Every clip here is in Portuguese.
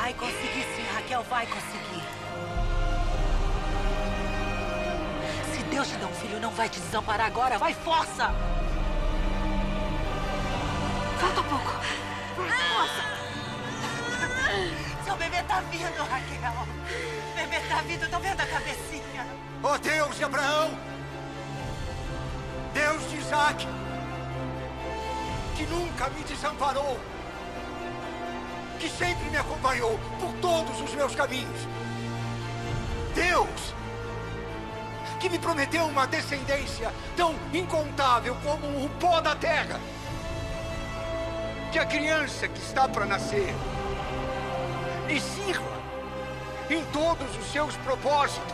Vai conseguir sim, Raquel, vai conseguir. Se Deus te dá um filho, não vai te desamparar agora. Vai, força! Falta pouco. Vai, força! Seu bebê tá vindo, Raquel. O bebê tá vindo, tô vendo a cabecinha. Ó Deus de Abraão! Deus de Isaac! Que nunca me desamparou! Que sempre me acompanhou por todos os meus caminhos! Deus! Que me prometeu uma descendência tão incontável como o pó da terra! Que a criança que está para nascer lhe sirva em todos os seus propósitos!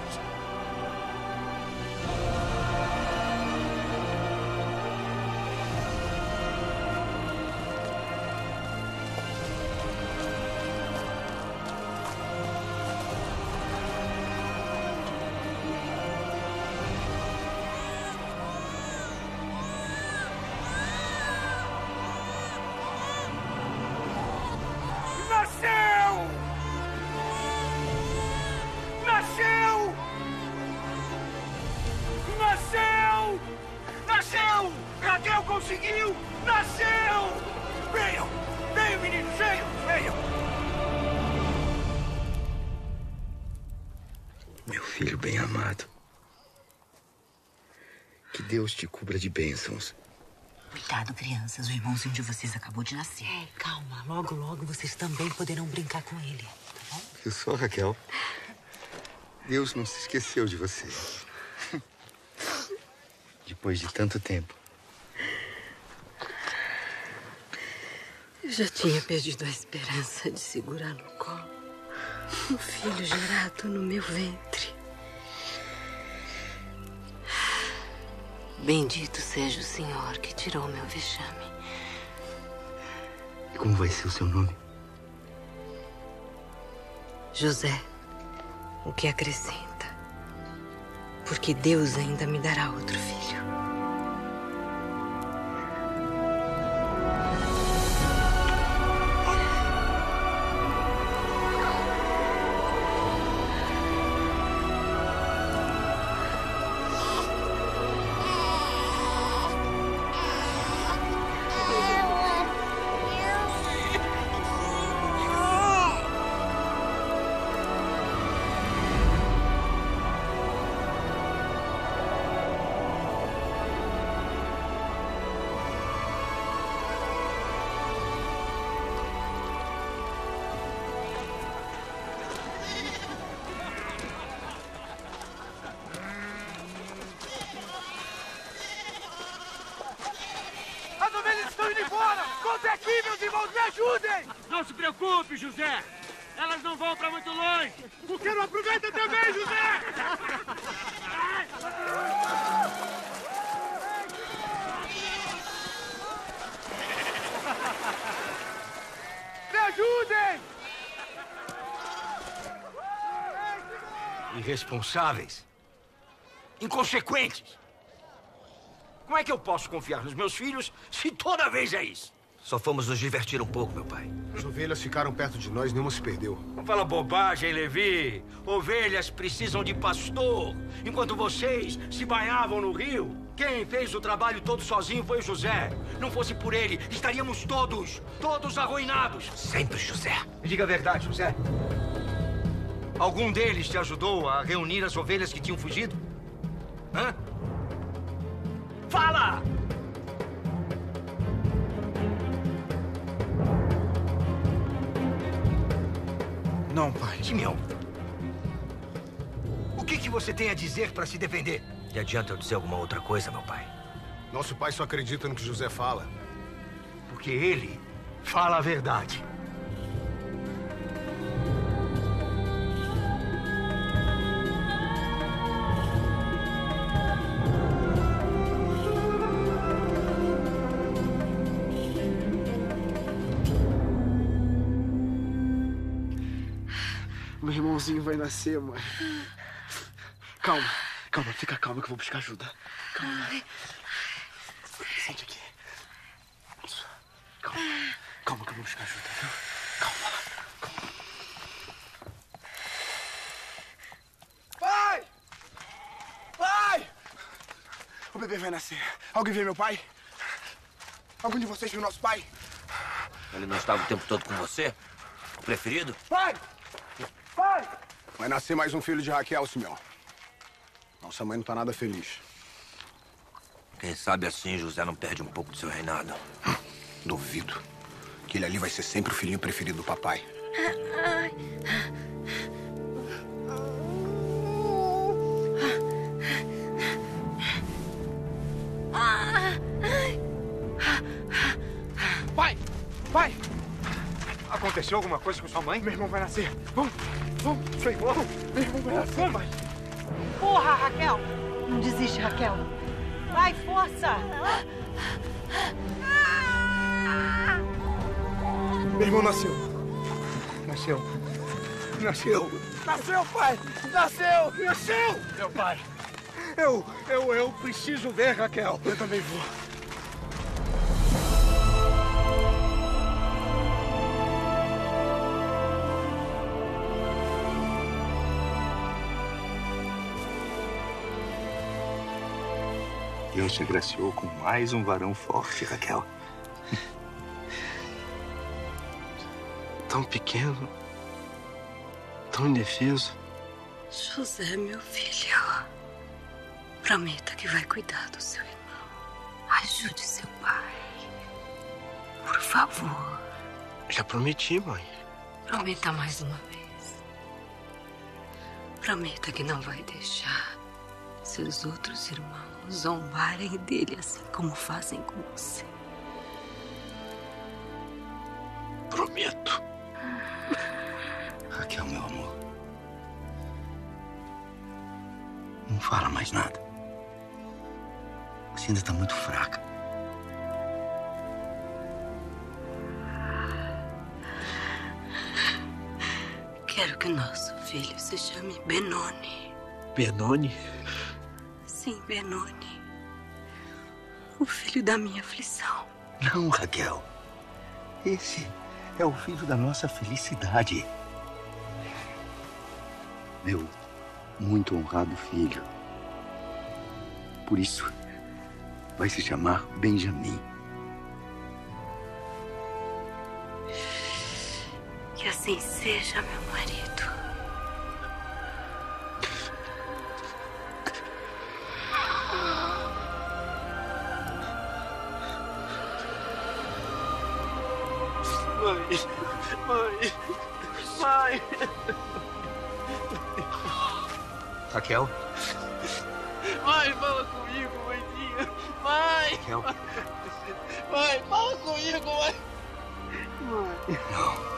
Conseguiu! Nasceu! Venham! Venham, meninos! Venham! Venham! Meu filho bem amado. Que Deus te cubra de bênçãos. Cuidado, crianças. O irmãozinho de vocês acabou de nascer. Calma. Logo, logo vocês também poderão brincar com ele. Tá bom? Eu sou a Raquel. Deus não se esqueceu de você. Depois de tanto tempo. Eu já tinha perdido a esperança de segurar no colo um filho gerado no meu ventre. Bendito seja o Senhor que tirou meu vexame. E como vai ser o seu nome? José, o que acrescenta? Porque Deus ainda me dará outro filho. Não se preocupe, José. Elas não vão para muito longe. Por que não aproveita também, José? Me ajudem! Irresponsáveis. Inconsequentes. Como é que eu posso confiar nos meus filhos se toda vez é isso? Só fomos nos divertir um pouco, meu pai. As ovelhas ficaram perto de nós, nenhuma se perdeu. Não fala bobagem, Levi. Ovelhas precisam de pastor. Enquanto vocês se banhavam no rio, quem fez o trabalho todo sozinho foi o José. Não fosse por ele, estaríamos todos arruinados. Sempre, José. Me diga a verdade, José. Algum deles te ajudou a reunir as ovelhas que tinham fugido? Hã? Fala! Não, pai. Simeão, o que você tem a dizer para se defender? E adianta eu dizer alguma outra coisa, meu pai? Nosso pai só acredita no que José fala. Porque ele fala a verdade. Meu irmãozinho vai nascer, mãe. Calma, calma, fica calma que eu vou buscar ajuda. Calma. Sente aqui. Calma, calma que eu vou buscar ajuda, viu? Calma. bebê vai nascer. Alguém vê meu pai? Algum de vocês viu nosso pai? Ele não estava o tempo todo com você? O preferido? Pai! Pai! Vai nascer mais um filho de Raquel, Simeão. Nossa mãe não tá nada feliz. Quem sabe assim José não perde um pouco do seu reinado. Duvido. Que ele ali vai ser sempre o filhinho preferido do papai. Pai! Pai! Aconteceu alguma coisa com sua mãe? Meu irmão vai nascer. Vamos! Vamos! Meu irmão! Meu irmão vai nascer, pai! Porra, Raquel! Não desiste, Raquel. Vai, força! Meu irmão nasceu. Nasceu. Nasceu. Nasceu, pai! Nasceu! Nasceu! Meu pai. Eu preciso ver, Raquel. Eu também vou. Deus te agraciou com mais um varão forte, Raquel. Tão pequeno, tão indefeso. José, meu filho, prometa que vai cuidar do seu irmão. Ajude seu pai. Por favor. Já prometi, mãe. Prometa mais uma vez. Prometa que não vai deixar seus outros irmãos zombarem dele assim como fazem com você. Prometo. Raquel, meu amor. Não fala mais nada. Você ainda está muito fraca. Quero que nosso filho se chame Benoni. Benoni? Sim, Benoni. O filho da minha aflição. Não, Raquel. Esse é o filho da nossa felicidade. Meu muito honrado filho. Por isso, vai se chamar Benjamim. Que assim seja, meu marido. Mãe! Raquel? Mãe, fala comigo, mãezinha! Mãe! Raquel? Mãe, fala comigo, mãe! Mãe! Não.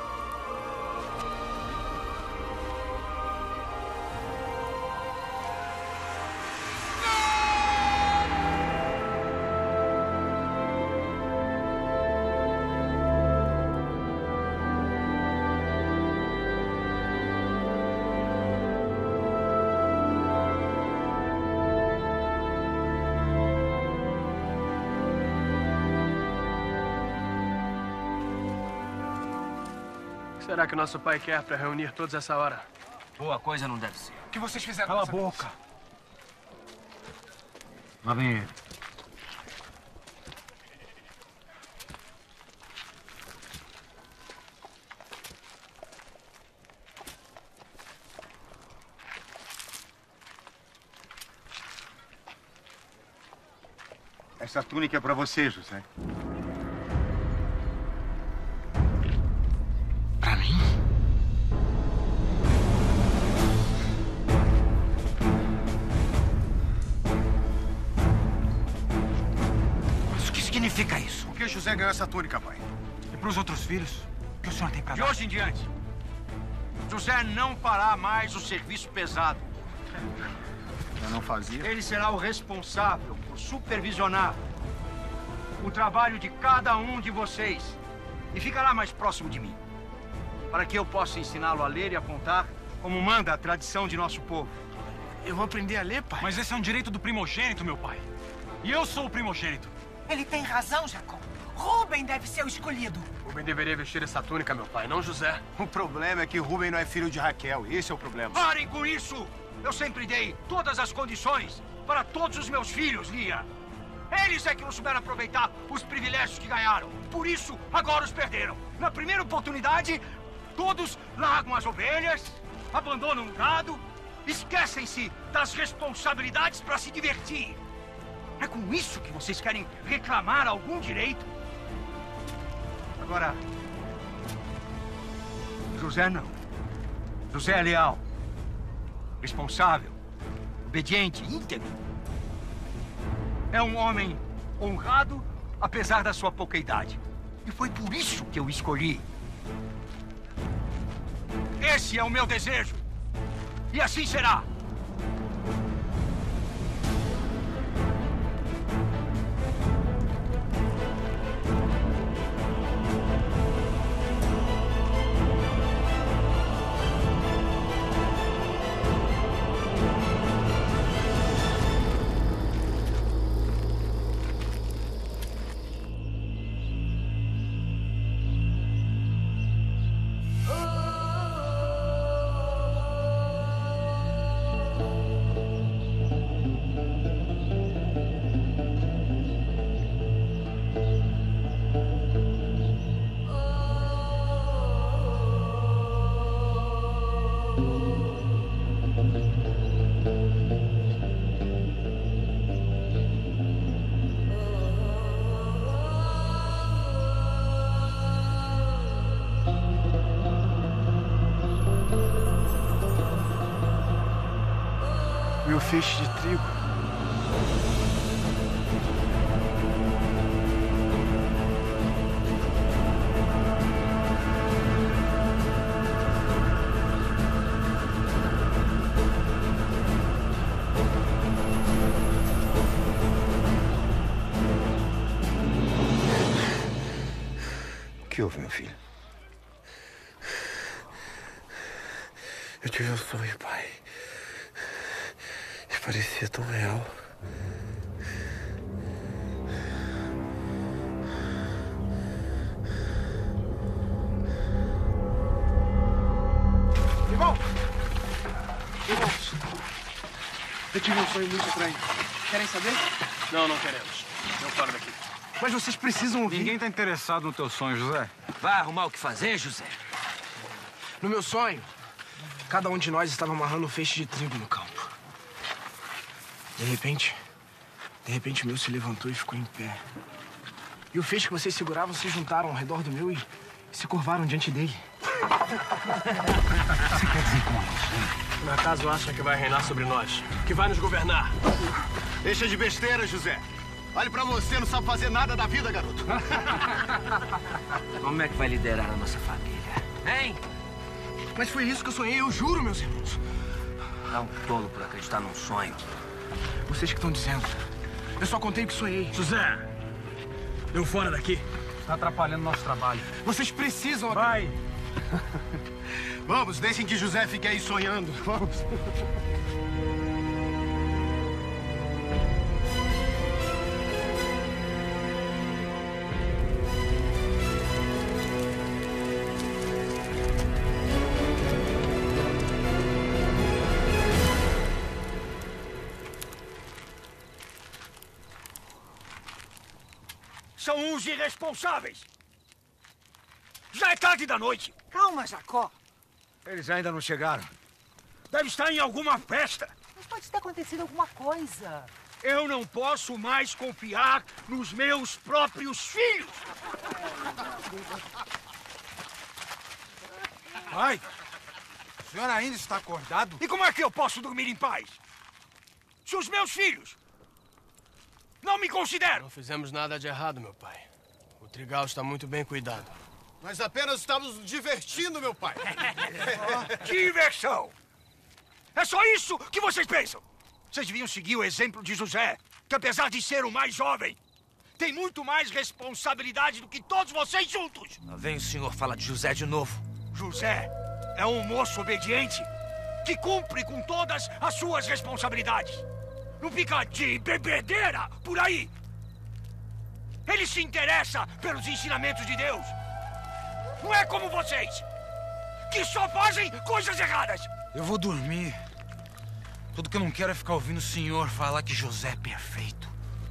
Será que o nosso pai quer para reunir todos essa hora? Boa coisa não deve ser. O que vocês fizeram? Cala a boca. Lá vem ele. Essa túnica é pra você, José. Pra mim? Mas o que significa isso? Por que José ganhou essa túnica, pai? E pros outros filhos? O que o senhor tem pra De dar? hoje em diante, José não fará mais o serviço pesado. Eu não fazia. Ele será o responsável por supervisionar o trabalho de cada um de vocês e ficará mais próximo de mim, para que eu possa ensiná-lo a ler e a contar como manda a tradição de nosso povo. Eu vou aprender a ler, pai. Mas esse é um direito do primogênito, meu pai. E eu sou o primogênito. Ele tem razão, Jacó. Rubem deve ser o escolhido. Rubem deveria vestir essa túnica, meu pai, não José. O problema é que Rubem não é filho de Raquel. Esse é o problema. Parem com isso! Eu sempre dei todas as condições para todos os meus filhos, Lia. Eles é que não souberam aproveitar os privilégios que ganharam. Por isso, agora os perderam. Na primeira oportunidade, todos largam as ovelhas, abandonam o gado, esquecem-se das responsabilidades para se divertir. É com isso que vocês querem reclamar algum direito? Agora, José não. José é leal, responsável, obediente, íntegro. É um homem honrado, apesar da sua pouca idade. E foi por isso que eu o escolhi. Esse é o meu desejo. E assim será. Meu feixe de trigo. O que houve, meu filho? Eu tive um sonho, pai. Parecia tão real. Irmãos! Eu tive um sonho muito estranho. Querem saber? Não, não queremos. Eu fora daqui. Mas vocês precisam ouvir. Ninguém tá interessado no teu sonho, José. Vai arrumar o que fazer, José? No meu sonho, cada um de nós estava amarrando um feixe de trigo no campo. De repente o meu se levantou e ficou em pé. E o feixe que vocês seguravam se juntaram ao redor do meu e se curvaram diante dele. Você quer dizer com isso? Por acaso acha que vai reinar sobre nós? Que vai nos governar? Deixa de besteira, José. Olhe pra você, não sabe fazer nada da vida, garoto. Como é que vai liderar a nossa família? Hein? Mas foi isso que eu sonhei, eu juro, meus irmãos. É um tolo por acreditar num sonho. Vocês que estão dizendo. Eu só contei o que sonhei. José! Eu fora daqui. Tá atrapalhando nosso trabalho. Vocês precisam... Vai! Vamos, deixem que José fique aí sonhando. Vamos. São uns irresponsáveis. Já é tarde da noite. Calma, Jacó. Eles ainda não chegaram. Deve estar em alguma festa. Mas pode ter acontecido alguma coisa. Eu não posso mais confiar nos meus próprios filhos. Pai, o senhor ainda está acordado? E como é que eu posso dormir em paz? Se os meus filhos não me consideram. Não fizemos nada de errado, meu pai. O trigal está muito bem cuidado. Nós apenas estávamos nos divertindo, meu pai. Diversão! É só isso que vocês pensam? Vocês deviam seguir o exemplo de José, que apesar de ser o mais jovem, tem muito mais responsabilidade do que todos vocês juntos. Lá vem o senhor falar de José de novo. José é um moço obediente que cumpre com todas as suas responsabilidades. Não fica de bebedeira por aí. Ele se interessa pelos ensinamentos de Deus. Não é como vocês, que só fazem coisas erradas. Eu vou dormir. Tudo que eu não quero é ficar ouvindo o senhor falar que José é perfeito.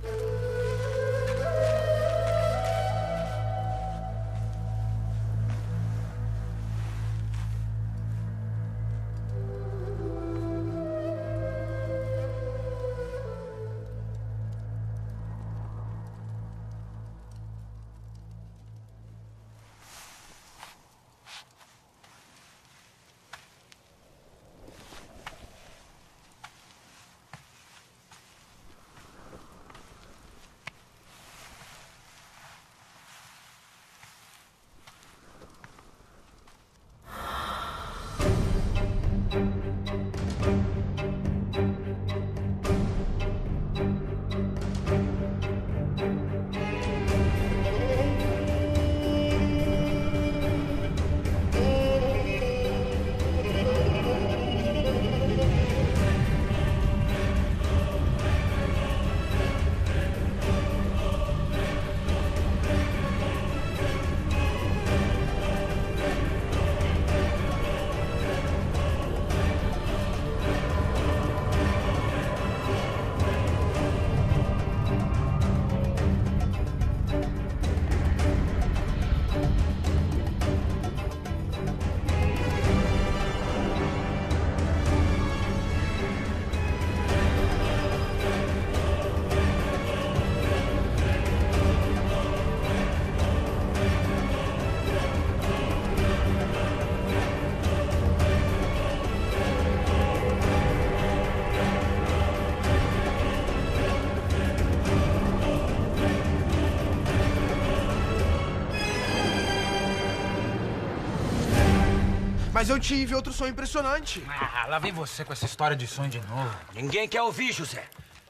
Mas eu tive outro sonho impressionante. Ah, lá vem você com essa história de sonho de novo. Ninguém quer ouvir, José.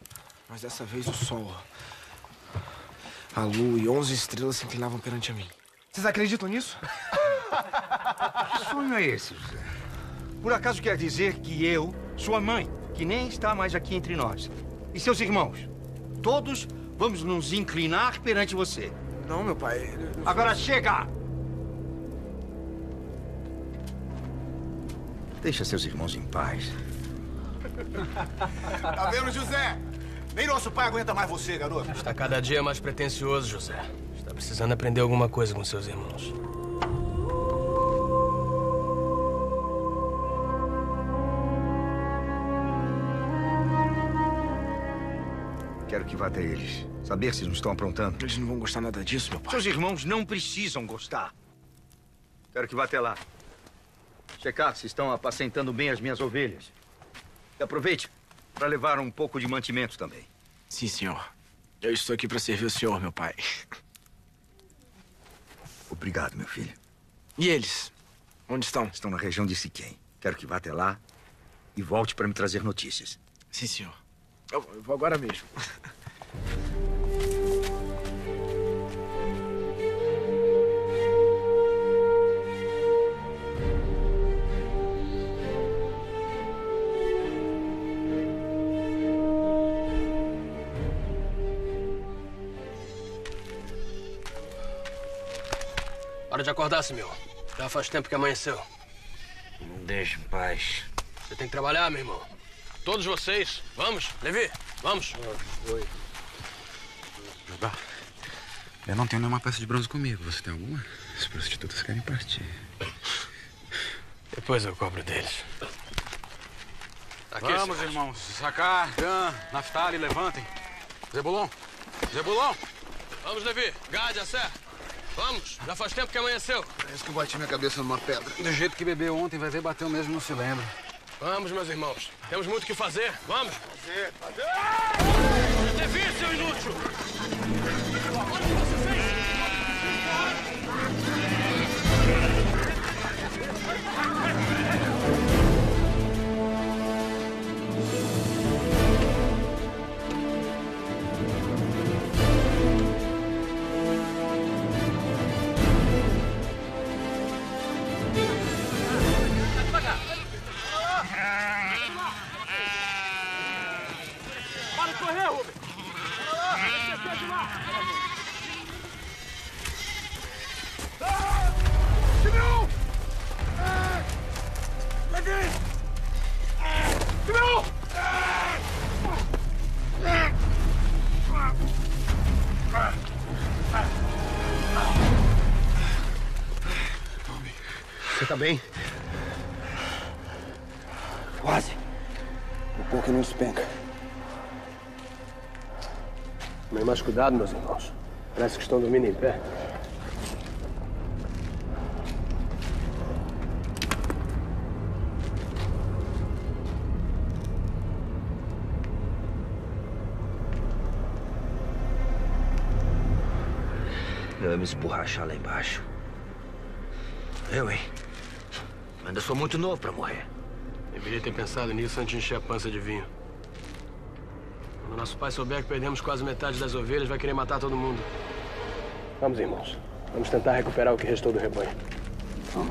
Mas dessa vez o sol, a lua e 11 estrelas se inclinavam perante a mim. Vocês acreditam nisso? Que sonho é esse, José? Por acaso quer dizer que eu, sua mãe, que nem está mais aqui entre nós, e seus irmãos, todos vamos nos inclinar perante você? Não, meu pai. Agora chega! Deixa seus irmãos em paz. Tá vendo, José? Nem nosso pai aguenta mais você, garoto. Está cada dia mais pretensioso, José. Está precisando aprender alguma coisa com seus irmãos. Quero que vá até eles. Saber se não estão aprontando. Eles não vão gostar nada disso, meu pai. Seus irmãos não precisam gostar. Quero que vá até lá. Checar se estão apacentando bem as minhas ovelhas. E aproveite para levar um pouco de mantimento também. Sim, senhor. Eu estou aqui para servir o senhor, meu pai. Obrigado, meu filho. E eles? Onde estão? Estão na região de Siquém. Quero que vá até lá e volte para me trazer notícias. Sim, senhor. Eu vou agora mesmo. Hora de acordar, Simeão. Já faz tempo que amanheceu. Não deixa em paz. Você tem que trabalhar, meu irmão. Todos vocês. Vamos, Levi, vamos. Jabá, eu não tenho nenhuma peça de bronze comigo. Você tem alguma? As prostitutas querem partir. Depois eu cobro deles. Aqui, vamos, irmãos. Sacar, Dan, Naftali, levantem. Zebulon. Zebulon. Vamos, Levi. Gade, Assé. Vamos, já faz tempo que amanheceu. Parece que eu bati minha cabeça numa pedra. Do jeito que bebeu ontem, vai ver, bateu mesmo, não se lembra. Vamos, meus irmãos. Temos muito o que fazer. Vamos. Fazer. Levi, seu inútil! Olha o que você fez! Você tá bem? Quase. Um pouco e não despenca. Tomem mais cuidado, meus irmãos. Parece que estão dormindo em pé. Eu ia me esborrachar lá embaixo. Eu, hein? Ainda sou muito novo pra morrer. Deveria ter pensado nisso antes de encher a pança de vinho. Quando nosso pai souber que perdemos quase metade das ovelhas, vai querer matar todo mundo. Vamos, irmãos. Vamos tentar recuperar o que restou do rebanho. Vamos.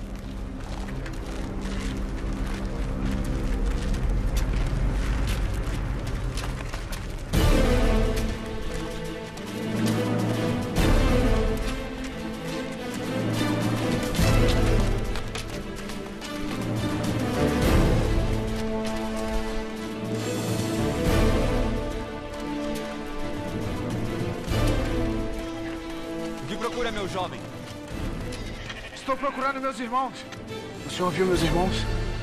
Meu jovem. Estou procurando meus irmãos. O senhor viu meus irmãos?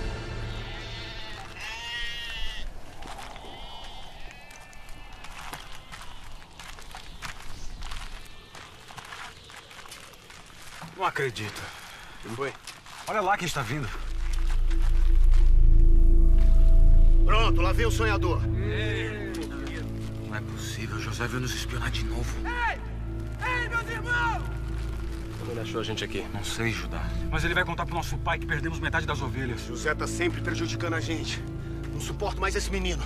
Não acredito. O que foi? Olha lá quem está vindo. Pronto, lá vem o sonhador. Não é possível. José veio nos espionar de novo. Ei! Ei, meus irmãos! Como ele achou a gente aqui? Não sei, Judá. Mas ele vai contar pro nosso pai que perdemos metade das ovelhas. José tá sempre prejudicando a gente. Não suporto mais esse menino.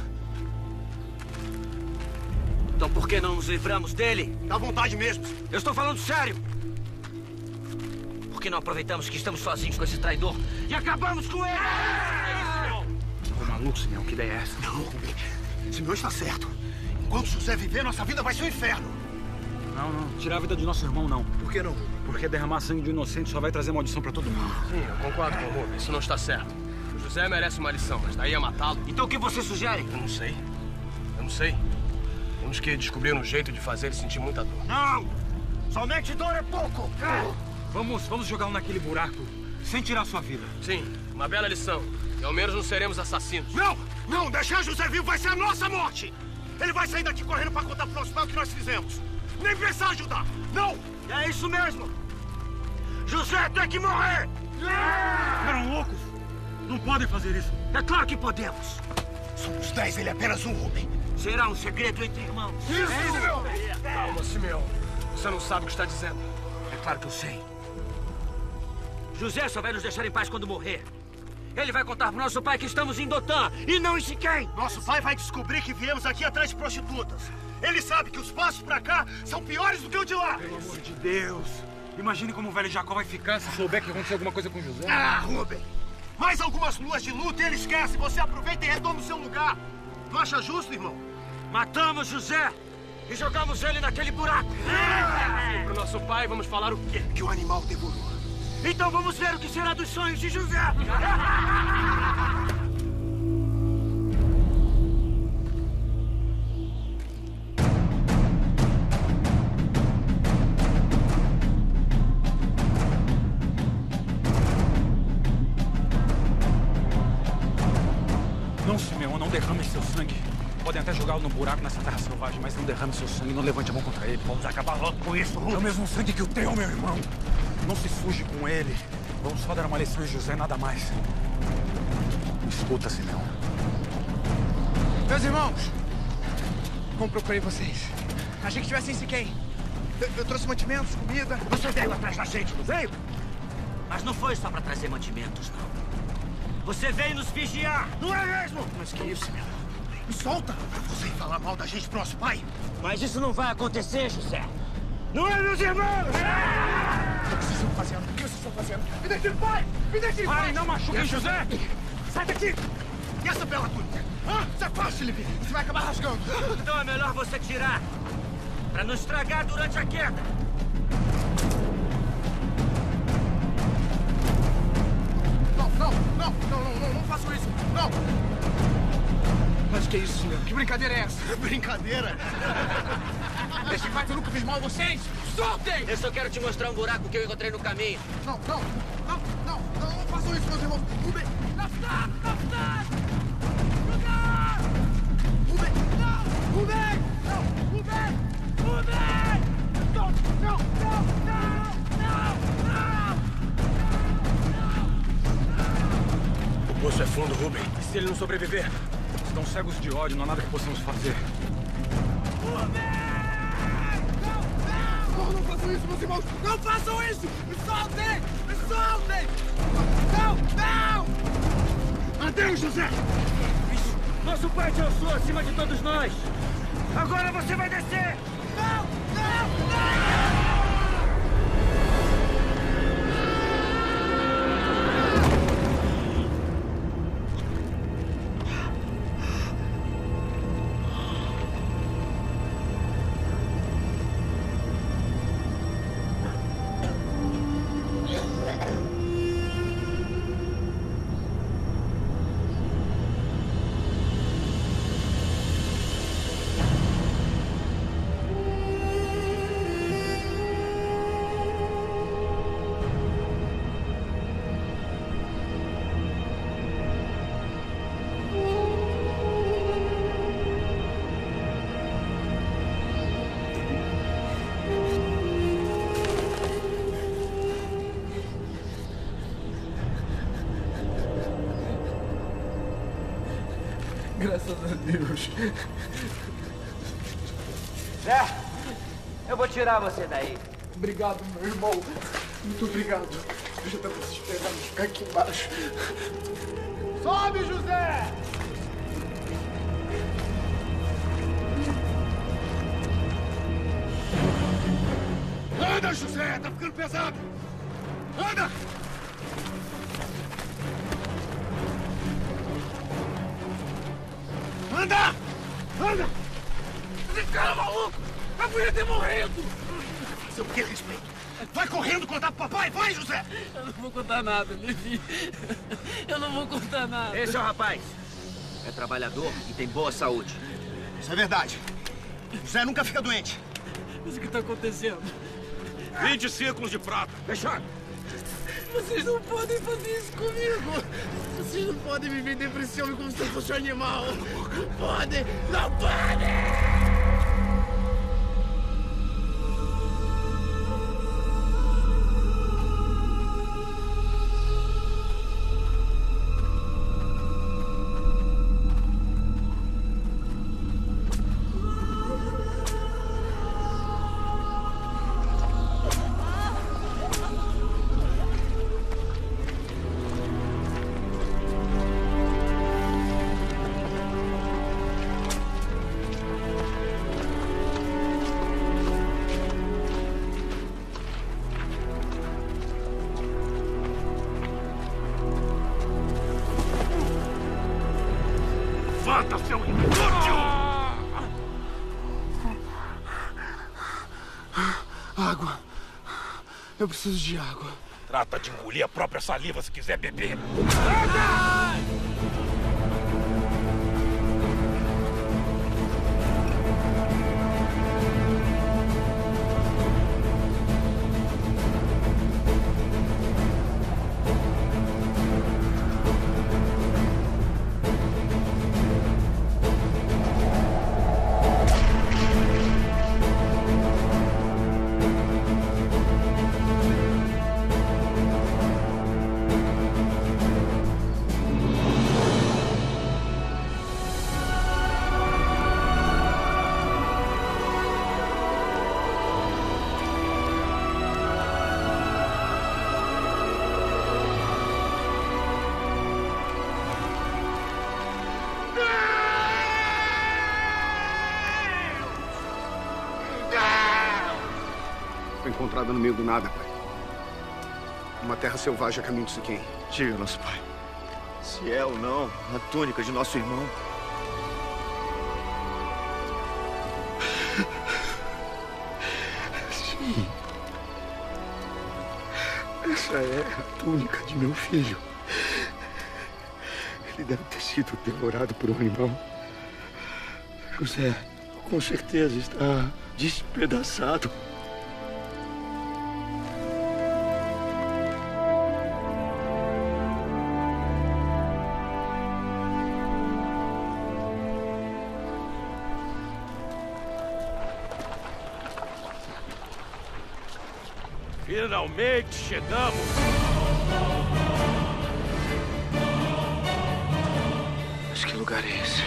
Então por que não nos livramos dele? Dá vontade mesmo. Eu estou falando sério. Por que não aproveitamos que estamos sozinhos com esse traidor e acabamos com ele? Ô, maluco, Simeão, que ideia é essa? Não, Rubem. Simeão está certo. Enquanto José viver, nossa vida vai ser um inferno. Não. Tirar a vida do nosso irmão, não. Por que não? Porque derramar sangue de inocente só vai trazer maldição pra todo mundo. Sim, eu concordo com o Rubem. Isso não está certo. O José merece uma lição, mas daí a matá-lo... Então o que você sugere? Eu não sei. Temos que descobrir um jeito de fazer ele sentir muita dor. Não! Somente dor é pouco! Vamos jogá-lo naquele buraco, sem tirar sua vida. Sim, uma bela lição. E ao menos não seremos assassinos. Não! Não! Deixar José vivo vai ser a nossa morte! Ele vai sair daqui correndo pra contar pro nosso pai o que nós fizemos. Nem pensar ajudar! Não! É isso mesmo! José tem que morrer! Eram loucos! Não podem fazer isso! É claro que podemos! Somos 10, ele é apenas um homem. Será um segredo entre irmãos. Isso! Calma, Simeão. Você não sabe o que está dizendo. É claro que eu sei. José só vai nos deixar em paz quando morrer. Ele vai contar pro nosso pai que estamos em Dotã e não em Siquém. Nosso pai vai descobrir que viemos aqui atrás de prostitutas. Ele sabe que os passos pra cá são piores do que o de lá. Pelo amor de Deus! Imagine como o velho Jacó vai ficar se souber que aconteceu alguma coisa com José. Ah, Rubem! Mais algumas luas de luta e ele esquece. Você aproveita e retoma o seu lugar. Não acha justo, irmão? Matamos José e jogamos ele naquele buraco. Pro nosso pai, vamos falar o quê? Que o animal devorou. Então vamos ver o que será dos sonhos de José. Não, Simeão, não derrame seu sangue. Podem até jogá-lo no buraco nessa terra selvagem, mas não derrame seu sangue, não levante a mão contra ele. Vamos acabar logo com isso, Rubem. É o mesmo sangue que o teu, meu irmão. Não se suje com ele. Vamos só dar uma lição em José, nada mais. Me escuta, Simeão. Meus irmãos! Como procurei vocês? Achei que estivessem em Siquém. Eu trouxe mantimentos, comida. Você veio atrás da gente, não veio? Mas não foi só pra trazer mantimentos, não. Você veio nos vigiar, não é mesmo? Mas que isso, meu? Me solta! Você ir falar mal da gente pro nosso pai? Mas isso não vai acontecer, José. Não é, meus irmãos? O que vocês estão fazendo? O que vocês estão fazendo? Me deixe em paz! Me deixe em paz! Parem, não machuquem José! Sai daqui! E essa bela túnica? Isso é fácil, Levi. Você vai acabar rasgando. Então é melhor você tirar, pra não estragar durante a queda. Não façam isso! Não! Mas que é isso, senhor? Que brincadeira é essa? Brincadeira? Deixa em paz, eu nunca fiz mal a vocês! Soltem! Eu só quero te mostrar um buraco que eu encontrei no caminho. Não! poço é fundo, Rubem. E se ele não sobreviver? Estão cegos de ódio, não há nada que possamos fazer. Rubem! Não façam isso, meus irmãos! Não façam isso! Me soltem! Me soltem! Não! Não! Adeus, José! Nosso pai te alçou acima de todos nós! Agora você vai descer! Não! Não! Não! Graças a Deus. Zé, eu vou tirar você daí. Obrigado, meu irmão. Muito obrigado. Eu já estava desesperado de ficar aqui embaixo. Sobe, José! Anda, José! Tá ficando pesado! Anda! Anda! Anda! Esse cara é maluco! Eu podia ter morrido! Seu que respeito? Vai correndo contar pro papai! Vai, José! Eu não vou contar nada, Levi. Eu não vou contar nada. Esse é o rapaz. É trabalhador e tem boa saúde. Isso é verdade. José nunca fica doente. Mas o que tá acontecendo? 20 círculos de prata. Fechado. Vocês não podem fazer isso comigo! Vocês não podem me vender pra esse homem como se eu fosse um animal! Não podem! Não podem! Levanta, seu inútil! Água. Eu preciso de água. Trata de engolir a própria saliva se quiser beber. Foi encontrada no meio do nada, pai. Uma terra selvagem a caminho de Siquém. Diga, nosso pai. Se é ou não a túnica de nosso irmão. Sim. Essa é a túnica de meu filho. Ele deve ter sido devorado por um animal. José, com certeza está despedaçado. Finalmente chegamos! lugar é esse?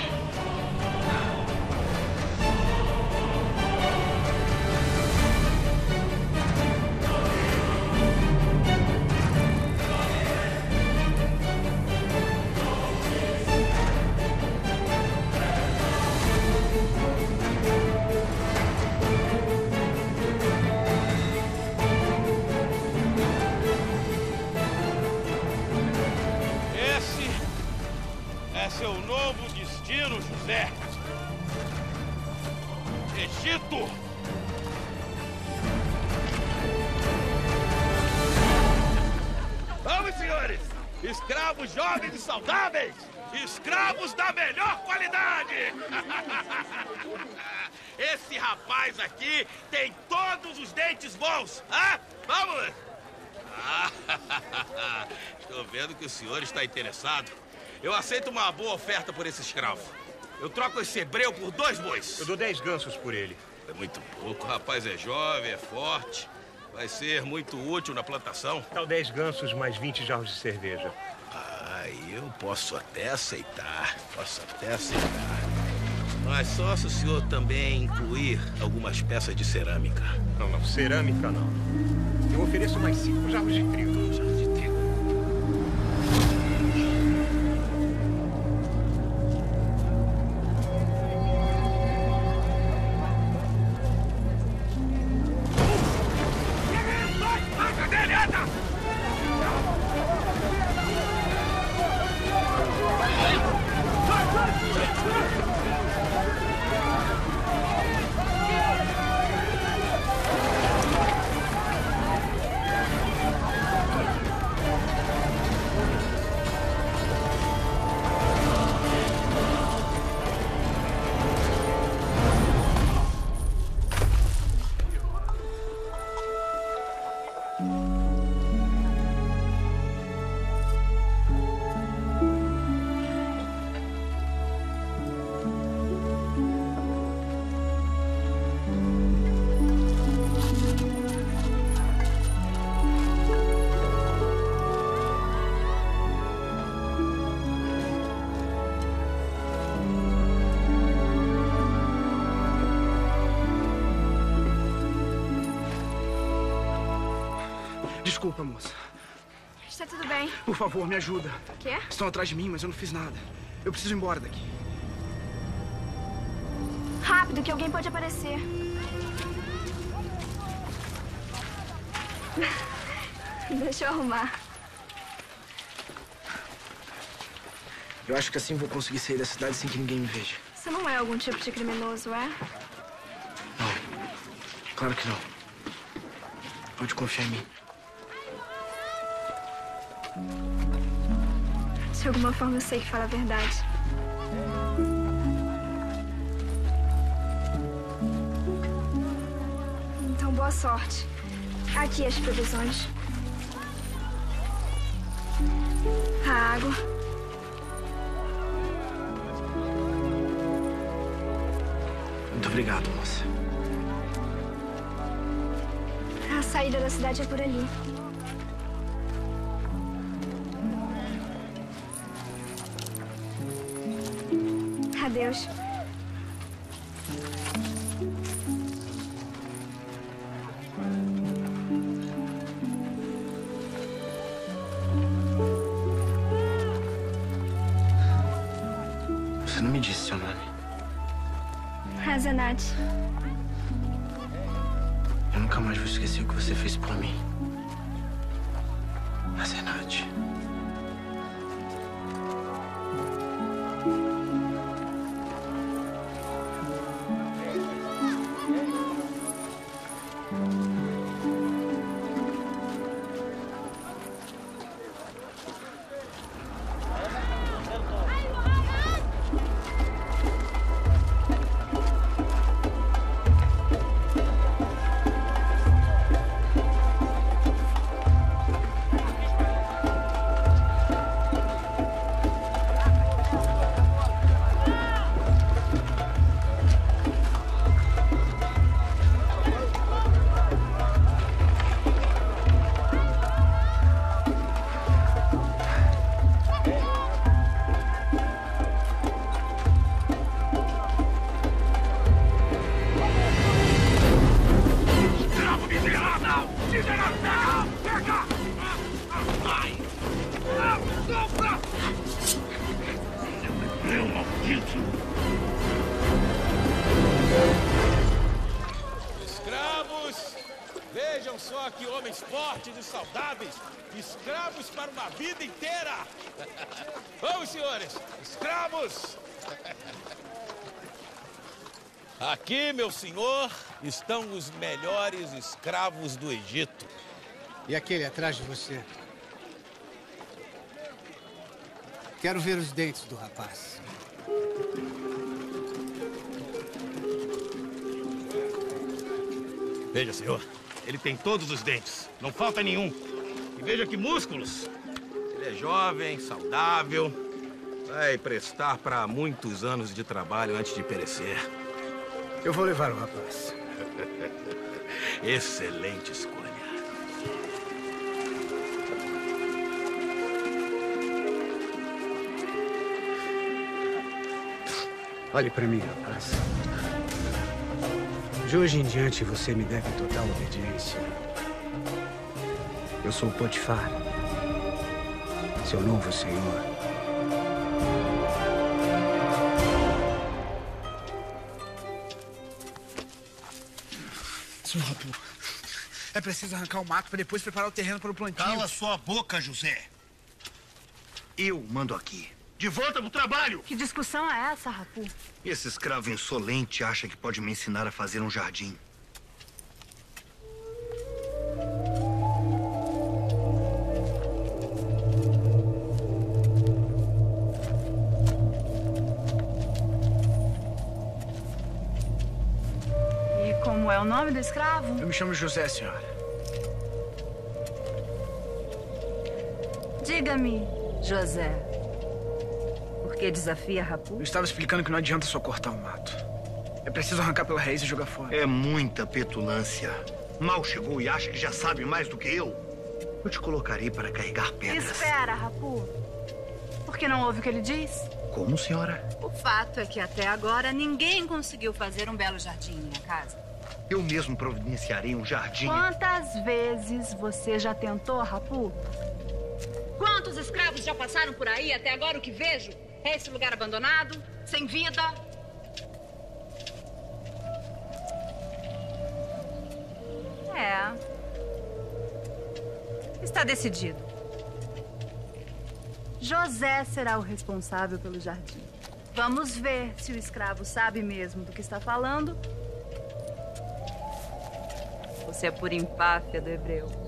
Seu novo destino, José. Egito! Vamos, senhores! Escravos jovens e saudáveis! Escravos da melhor qualidade! Esse rapaz aqui tem todos os dentes bons! Ah, vamos! Estou vendo que o senhor está interessado. Eu aceito uma boa oferta por esse escravo. Eu troco esse hebreu por 2 bois. Eu dou 10 gansos por ele. É muito pouco. O rapaz é jovem, é forte. Vai ser muito útil na plantação. Tal 10 gansos mais 20 jarros de cerveja. Eu posso até aceitar. Mas só se o senhor também incluir algumas peças de cerâmica. Não, cerâmica não. Eu ofereço mais 5 jarros de trigo. Desculpa, moça. Está tudo bem. Por favor, me ajuda. Quê? Estão atrás de mim, mas eu não fiz nada. Eu preciso ir embora daqui. Rápido, que alguém pode aparecer. Deixa eu arrumar. Eu acho que assim vou conseguir sair da cidade sem que ninguém me veja. Você não é algum tipo de criminoso, é? Não. Claro que não. Pode confiar em mim. De alguma forma eu sei que fala a verdade. Então, boa sorte. Aqui as provisões. A água. Muito obrigado, moça. A saída da cidade é por ali. Adeus. Você não me disse seu nome. Razanat. Eu nunca mais vou esquecer o que você fez por mim. Razanat. só que homens fortes e saudáveis, escravos para uma vida inteira. Vamos, senhores, escravos! Aqui, meu senhor, estão os melhores escravos do Egito. E aquele atrás de você? Quero ver os dentes do rapaz. Veja, senhor, ele tem todos os dentes, não falta nenhum. E veja que músculos. Ele é jovem, saudável, vai prestar para muitos anos de trabalho antes de perecer. Eu vou levar o rapaz. Excelente escolha. Olhe para mim, rapaz. De hoje em diante, você me deve total obediência. Eu sou Potifar, seu novo senhor. Senhor Rapu, é preciso arrancar o mato para depois preparar o terreno para o plantio. Cala sua boca, José. Eu mando aqui. De volta pro trabalho! Que discussão é essa, Rapu? Esse escravo insolente acha que pode me ensinar a fazer um jardim. E como é o nome do escravo? Eu me chamo José, senhora. Diga-me, José. Por que desafia Rapu? Eu estava explicando que não adianta só cortar o mato. É preciso arrancar pela raiz e jogar fora. É muita petulância. Mal chegou e acha que já sabe mais do que eu. Eu te colocarei para carregar pedras. Espera, Rapu. Por que não ouve o que ele diz? Como, senhora? O fato é que até agora ninguém conseguiu fazer um belo jardim em minha casa. Eu mesmo providenciarei um jardim. Quantas vezes você já tentou, Rapu? Quantos escravos já passaram por aí? Até agora o que vejo é esse lugar abandonado, sem vida. É. Está decidido. José será o responsável pelo jardim. Vamos ver se o escravo sabe mesmo do que está falando. Você é por empáfia do hebreu.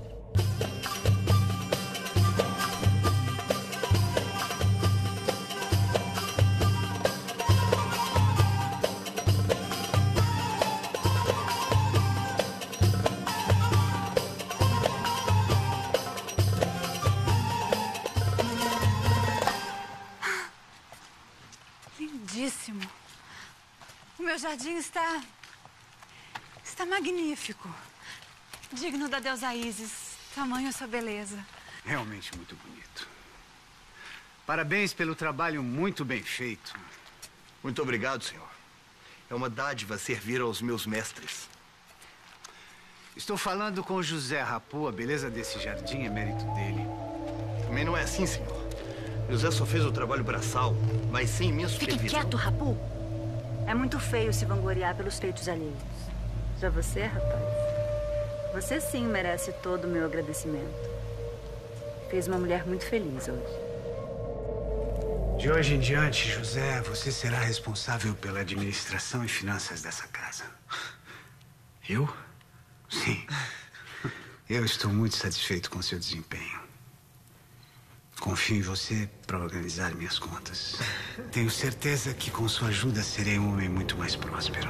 Lindíssimo. O meu jardim está magnífico. Digno da deusa Ísis. Tamanho sua beleza. Realmente muito bonito. Parabéns pelo trabalho muito bem feito. Muito obrigado, senhor. É uma dádiva servir aos meus mestres. Estou falando com José Rapu. A beleza desse jardim é mérito dele. Também não é assim, senhor. José só fez o trabalho braçal, mas sem minha supervisão. Fique quieto, Rapu. É muito feio se vangloriar pelos feitos alheios. Já você, rapaz, você sim merece todo o meu agradecimento. Fez uma mulher muito feliz hoje. De hoje em diante, José, você será responsável pela administração e finanças dessa casa. Eu? Sim. Eu estou muito satisfeito com seu desempenho. Confio em você para organizar minhas contas. Tenho certeza que com sua ajuda serei um homem muito mais próspero.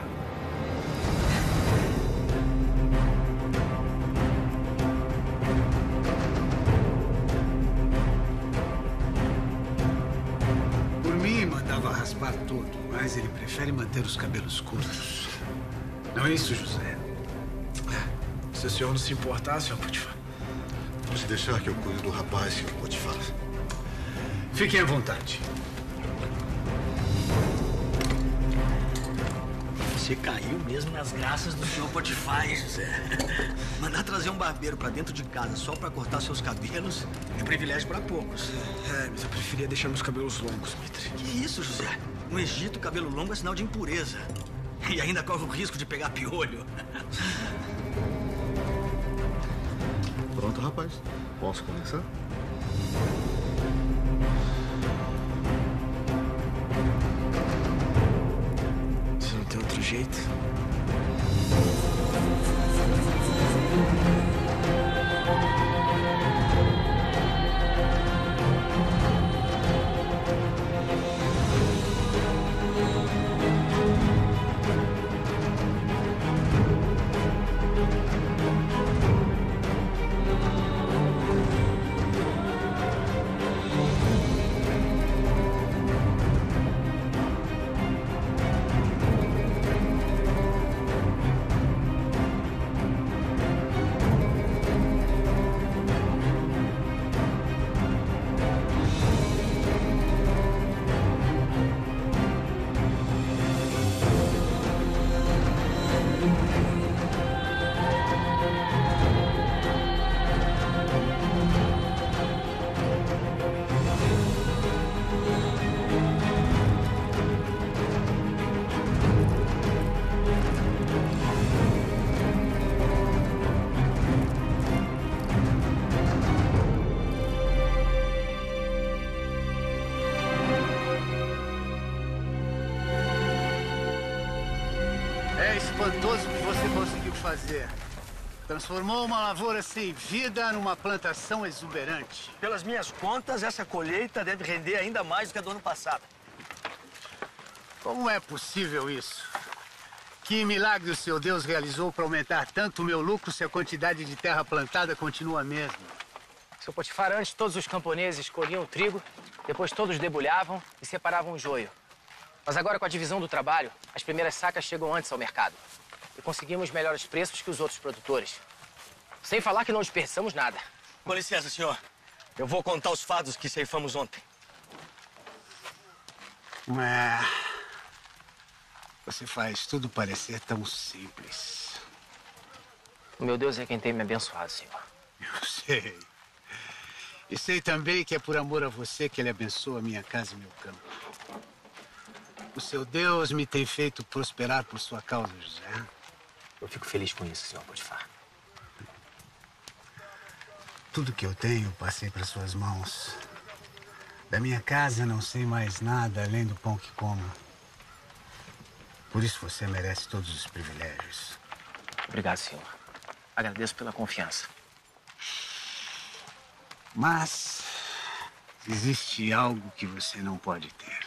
Por mim, mandava raspar tudo, mas ele prefere manter os cabelos curtos. Não é isso, José? Se o senhor não se importar, senhor Potifar. Pode deixar que eu cuido do rapaz, senhor Potifar. Fiquem à vontade. Você caiu mesmo nas graças do senhor Potifar, hein, José? Mandar trazer um barbeiro pra dentro de casa só pra cortar seus cabelos é privilégio pra poucos. É, mas eu preferia deixar meus cabelos longos, Mitre. Que isso, José? No Egito, cabelo longo é sinal de impureza. E ainda corre o risco de pegar piolho. Pronto, rapaz. Posso começar? Se não tem outro jeito. É espantoso o que você conseguiu fazer. Transformou uma lavoura sem vida numa plantação exuberante. Pelas minhas contas, essa colheita deve render ainda mais do que a do ano passado. Como é possível isso? Que milagre o seu Deus realizou para aumentar tanto o meu lucro se a quantidade de terra plantada continua a mesma? Seu Potifar, antes todos os camponeses colhiam o trigo, depois todos debulhavam e separavam o joio. Mas agora, com a divisão do trabalho, as primeiras sacas chegam antes ao mercado. E conseguimos melhores preços que os outros produtores. Sem falar que não desperdiçamos nada. Com licença, senhor. Eu vou contar os fardos que ceifamos ontem. Você faz tudo parecer tão simples. O meu Deus é quem tem me abençoado, senhor. Eu sei. E sei também que é por amor a você que ele abençoa minha casa e meu campo. O seu Deus me tem feito prosperar por sua causa, José. Eu fico feliz com isso, senhor Potifar. Tudo que eu tenho, passei para suas mãos. Da minha casa, não sei mais nada além do pão que como. Por isso você merece todos os privilégios. Obrigado, senhor. Agradeço pela confiança. Mas existe algo que você não pode ter.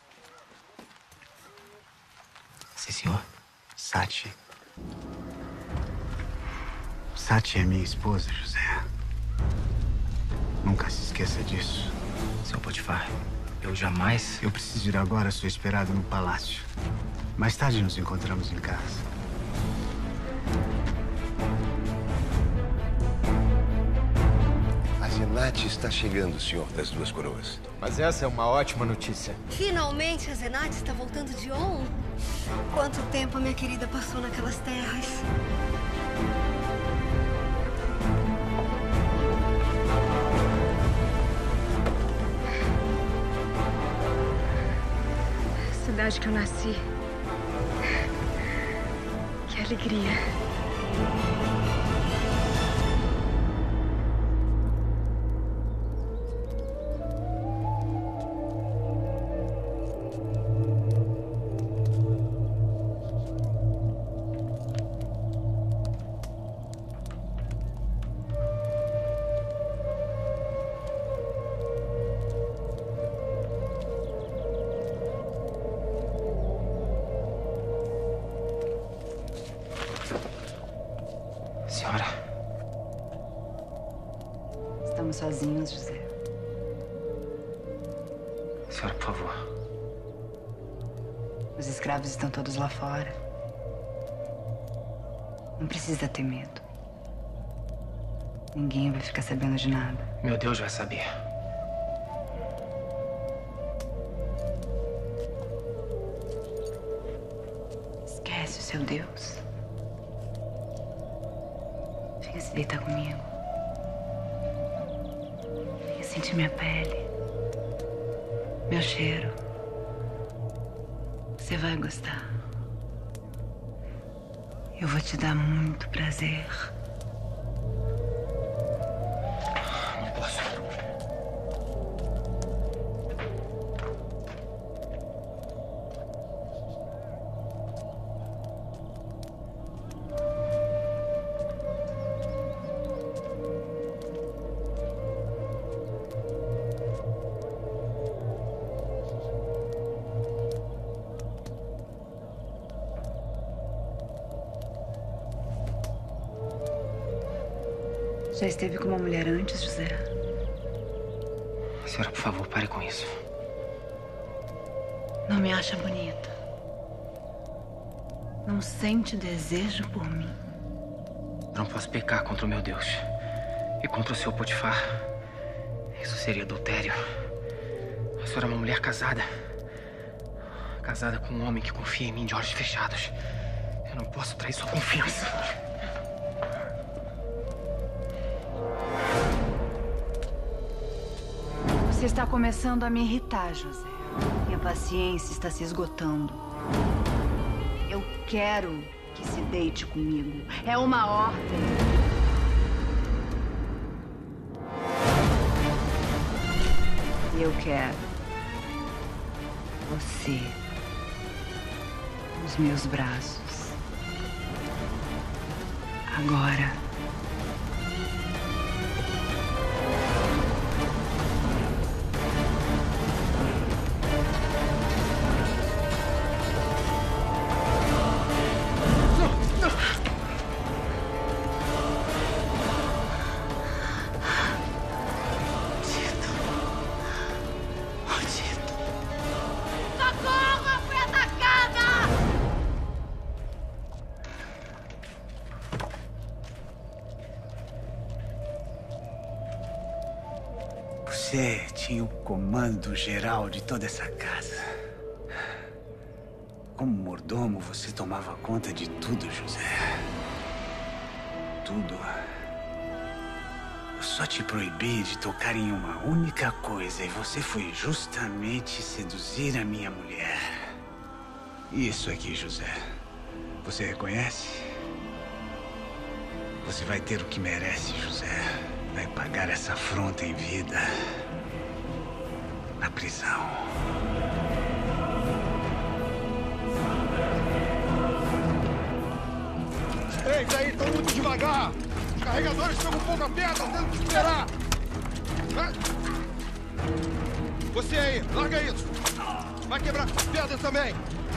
Sim, senhor. Sati. Sati é minha esposa, José. Nunca se esqueça disso. Senhor Potifar, eu jamais... Eu preciso ir agora, sou esperado no palácio. Mais tarde nos encontramos em casa. A Zenate está chegando, senhor das Duas Coroas. Mas essa é uma ótima notícia. Finalmente a Zenate está voltando de On. Quanto tempo a minha querida passou naquelas terras. Cidade que eu nasci. Que alegria. Senhora. Estamos sozinhos, José. Senhora, por favor. Os escravos estão todos lá fora. Não precisa ter medo. Ninguém vai ficar sabendo de nada. Meu Deus vai saber. Esquece o seu Deus. Venha se deitar comigo. Venha sentir minha pele. Meu cheiro. Você vai gostar. Eu vou te dar muito prazer. Já esteve com uma mulher antes, José? Senhora, por favor, pare com isso. Não me acha bonita? Não sente desejo por mim? Eu não posso pecar contra o meu Deus e contra o seu Potifar. Isso seria adultério. A senhora é uma mulher casada. Casada com um homem que confia em mim de olhos fechados. Eu não posso trair sua confiança. Você está começando a me irritar, José. Minha paciência está se esgotando. Eu quero que se deite comigo. É uma ordem. Eu quero você nos meus braços. Agora. Você tinha o comando geral de toda essa casa. Como mordomo, você tomava conta de tudo, José. Tudo. Eu só te proibi de tocar em uma única coisa e você foi justamente seduzir a minha mulher. Isso aqui, José. Você reconhece? Você vai ter o que merece, José. Vai pagar essa afronta em vida. Na prisão. Ei, daí, estão muito devagar. Os carregadores estão com pouca pedra, tendo que esperar. Você aí, larga isso. Vai quebrar pedras também.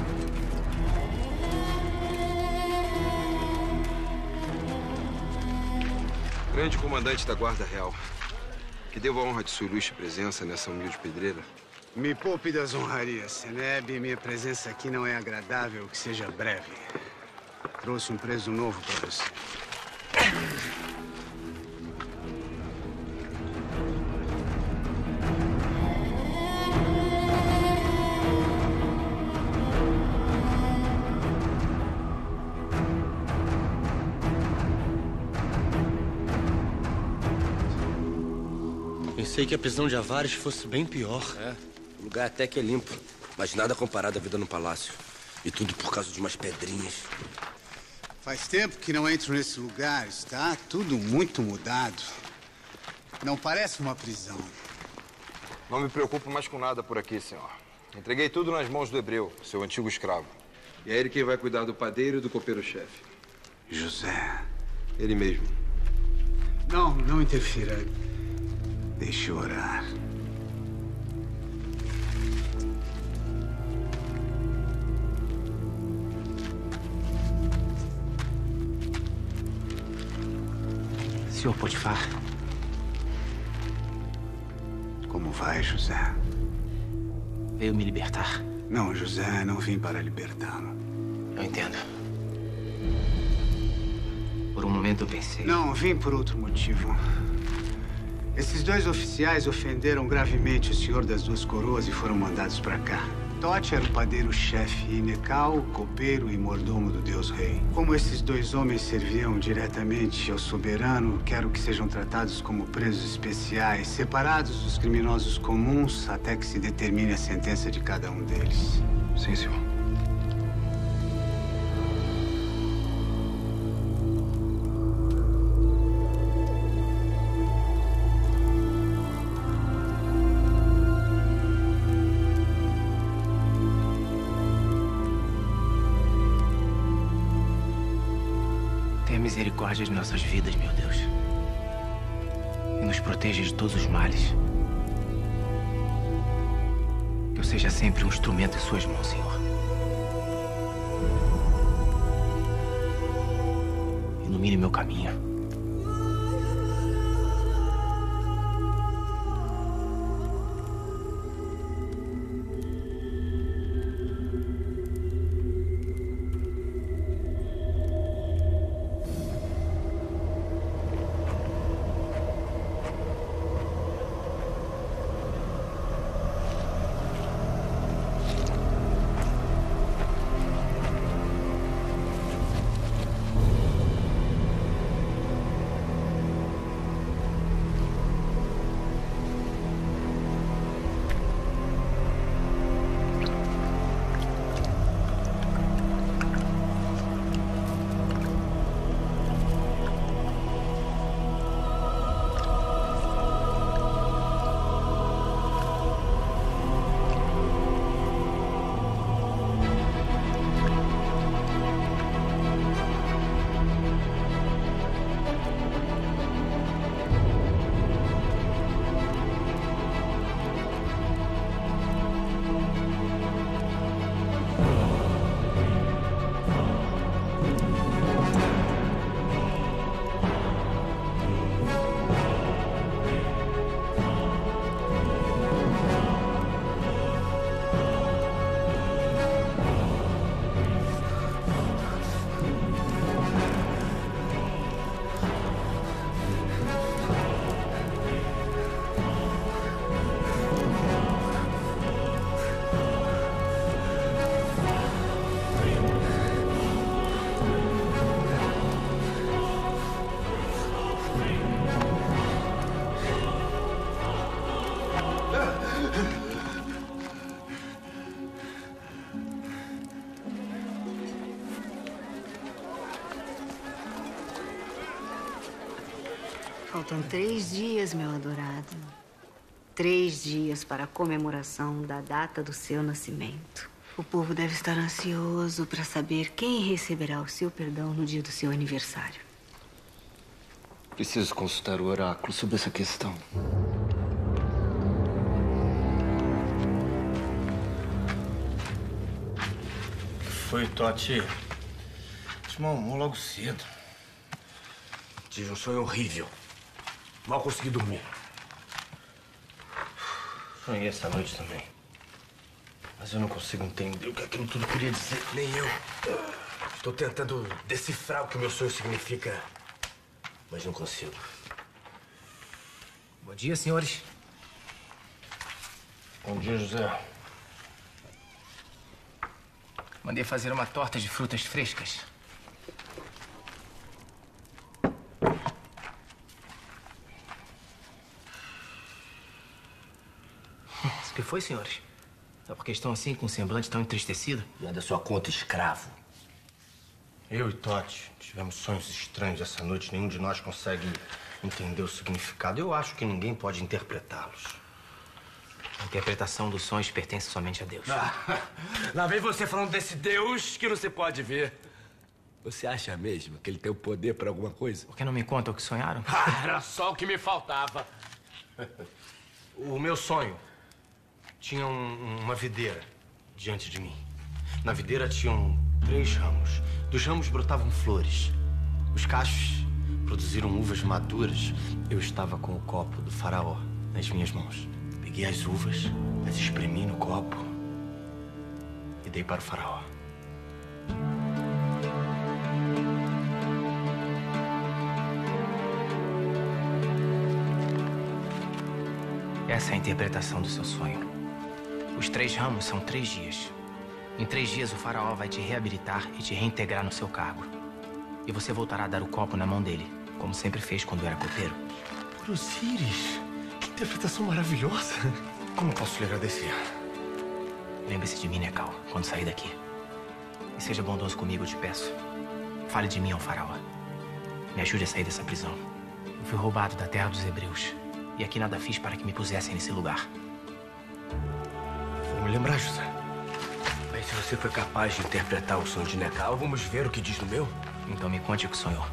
Grande comandante da Guarda Real, que devo a honra de sua ilustre presença nessa humilde pedreira. Me poupe das honrarias, Seneb. Minha presença aqui não é agradável, que seja breve. Trouxe um preso novo para você. Pensei que a prisão de Avares fosse bem pior. É, o lugar até que é limpo, mas nada comparado à vida no palácio. E tudo por causa de umas pedrinhas. Faz tempo que não entro nesse lugar. Está tudo muito mudado. Não parece uma prisão. Não me preocupo mais com nada por aqui, senhor. Entreguei tudo nas mãos do Hebreu, seu antigo escravo. E é ele quem vai cuidar do padeiro e do copeiro-chefe. José. Ele mesmo. Não interfira. Deixe eu orar. Senhor Potifar. Como vai, José? Veio me libertar. Não, José, não vim para libertá-lo. Eu entendo. Por um momento eu pensei... Não, vim por outro motivo. Esses dois oficiais ofenderam gravemente o Senhor das Duas Coroas e foram mandados para cá. Tote era o padeiro-chefe e Necal, o copeiro e mordomo do Deus Rei. Como esses dois homens serviam diretamente ao soberano, quero que sejam tratados como presos especiais, separados dos criminosos comuns até que se determine a sentença de cada um deles. Sim, senhor. Tenha misericórdia de nossas vidas, meu Deus. E nos proteja de todos os males. Que eu seja sempre um instrumento em suas mãos, Senhor. Ilumine meu caminho. Faltam 3 dias, meu adorado. 3 dias para a comemoração da data do seu nascimento. O povo deve estar ansioso para saber quem receberá o seu perdão no dia do seu aniversário. Preciso consultar o oráculo sobre essa questão. O que foi, Totti? Te mamou logo cedo. Tive um sonho horrível. Mal consegui dormir. Sonhei essa noite também. Mas eu não consigo entender o que aquilo tudo queria dizer. Nem eu. Estou tentando decifrar o que o meu sonho significa, mas não consigo. Bom dia, senhores. Bom dia, José. Mandei fazer uma torta de frutas frescas. O que foi, senhores? É porque estão assim, com um semblante tão entristecido? Não é da sua conta, escravo. Eu e Totti tivemos sonhos estranhos essa noite. Nenhum de nós consegue entender o significado. Eu acho que ninguém pode interpretá-los. A interpretação dos sonhos pertence somente a Deus. Lá vem você falando desse Deus que não se pode ver. Você acha mesmo que ele tem o poder para alguma coisa? Por que não me conta o que sonharam? Era só o que me faltava. O meu sonho tinha uma videira diante de mim. Na videira tinham 3 ramos. Dos ramos brotavam flores. Os cachos produziram uvas maduras. Eu estava com o copo do faraó nas minhas mãos. Peguei as uvas, as espremi no copo e dei para o faraó. Essa é a interpretação do seu sonho. Os 3 ramos são 3 dias. Em 3 dias, o faraó vai te reabilitar e te reintegrar no seu cargo. E você voltará a dar o copo na mão dele, como sempre fez quando era copeiro. Por Osíris, que interpretação maravilhosa. Como posso lhe agradecer? Lembre-se de mim, Nekal, quando sair daqui. E seja bondoso comigo, eu te peço. Fale de mim ao faraó. Me ajude a sair dessa prisão. Eu fui roubado da terra dos hebreus. E aqui nada fiz para que me pusessem nesse lugar. Vou me lembrar, José. Mas se você foi capaz de interpretar o sonho de Nekal, vamos ver o que diz no meu? Então me conte o que sonhou.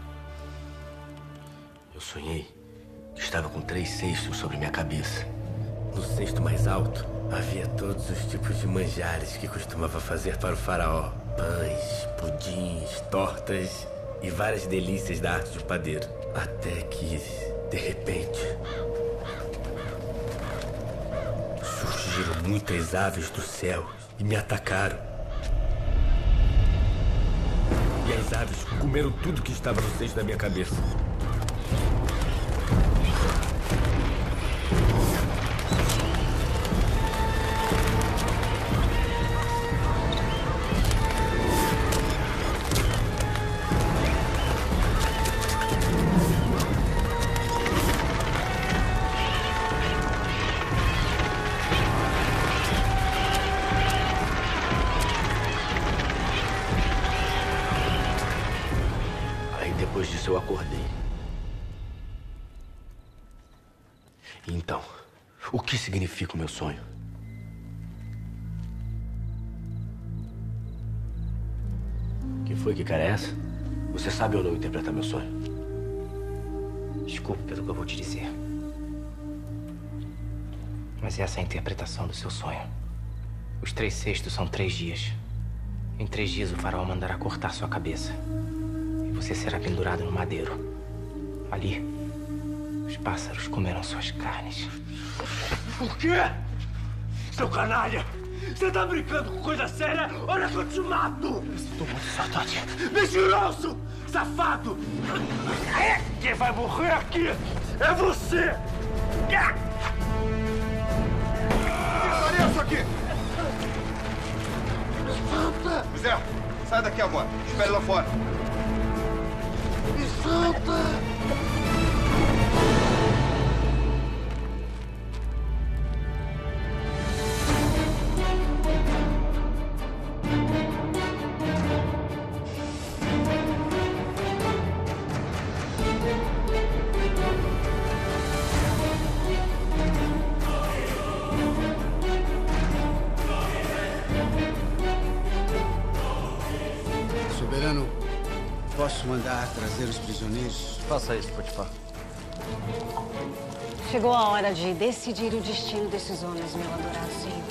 Eu sonhei que estava com 3 cestos sobre minha cabeça. No cesto mais alto, havia todos os tipos de manjares que costumava fazer para o faraó. Pães, pudins, tortas e várias delícias da arte de padeiro. Até que, de repente, surgiram muitas aves do céu e me atacaram. E as aves comeram tudo que estava no cesto da minha cabeça. Depois disso, eu acordei. Então, o que significa o meu sonho? Que foi? Que cara é essa? Você sabe ou não interpretar meu sonho? Desculpe pelo que eu vou te dizer. Mas essa é a interpretação do seu sonho. Os 3 cestos são 3 dias. Em 3 dias, o faraó mandará cortar sua cabeça. Você será pendurado no madeiro. Ali, os pássaros comerão suas carnes. O quê? Seu canalha! Você tá brincando com coisa séria? Olha que eu te mato! Estou muito saudade. Mentiroso! Safado! Quem vai morrer aqui é você! Olha isso aqui! José, sai daqui agora. Espere lá fora. Me solta! Soberano, posso mandar trazer os prisioneiros? Faça isso, Potifar. Chegou a hora de decidir o destino desses homens, meu adorado senhor.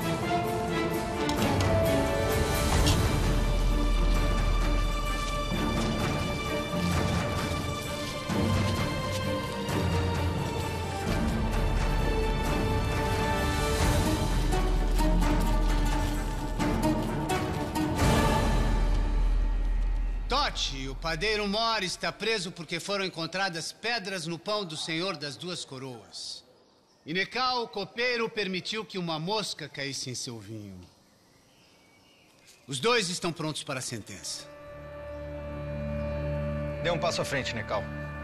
Tote, o padeiro Mor está preso porque foram encontradas pedras no pão do Senhor das Duas Coroas. E Necal, o copeiro, permitiu que uma mosca caísse em seu vinho. Os dois estão prontos para a sentença. Dê um passo à frente, Necal.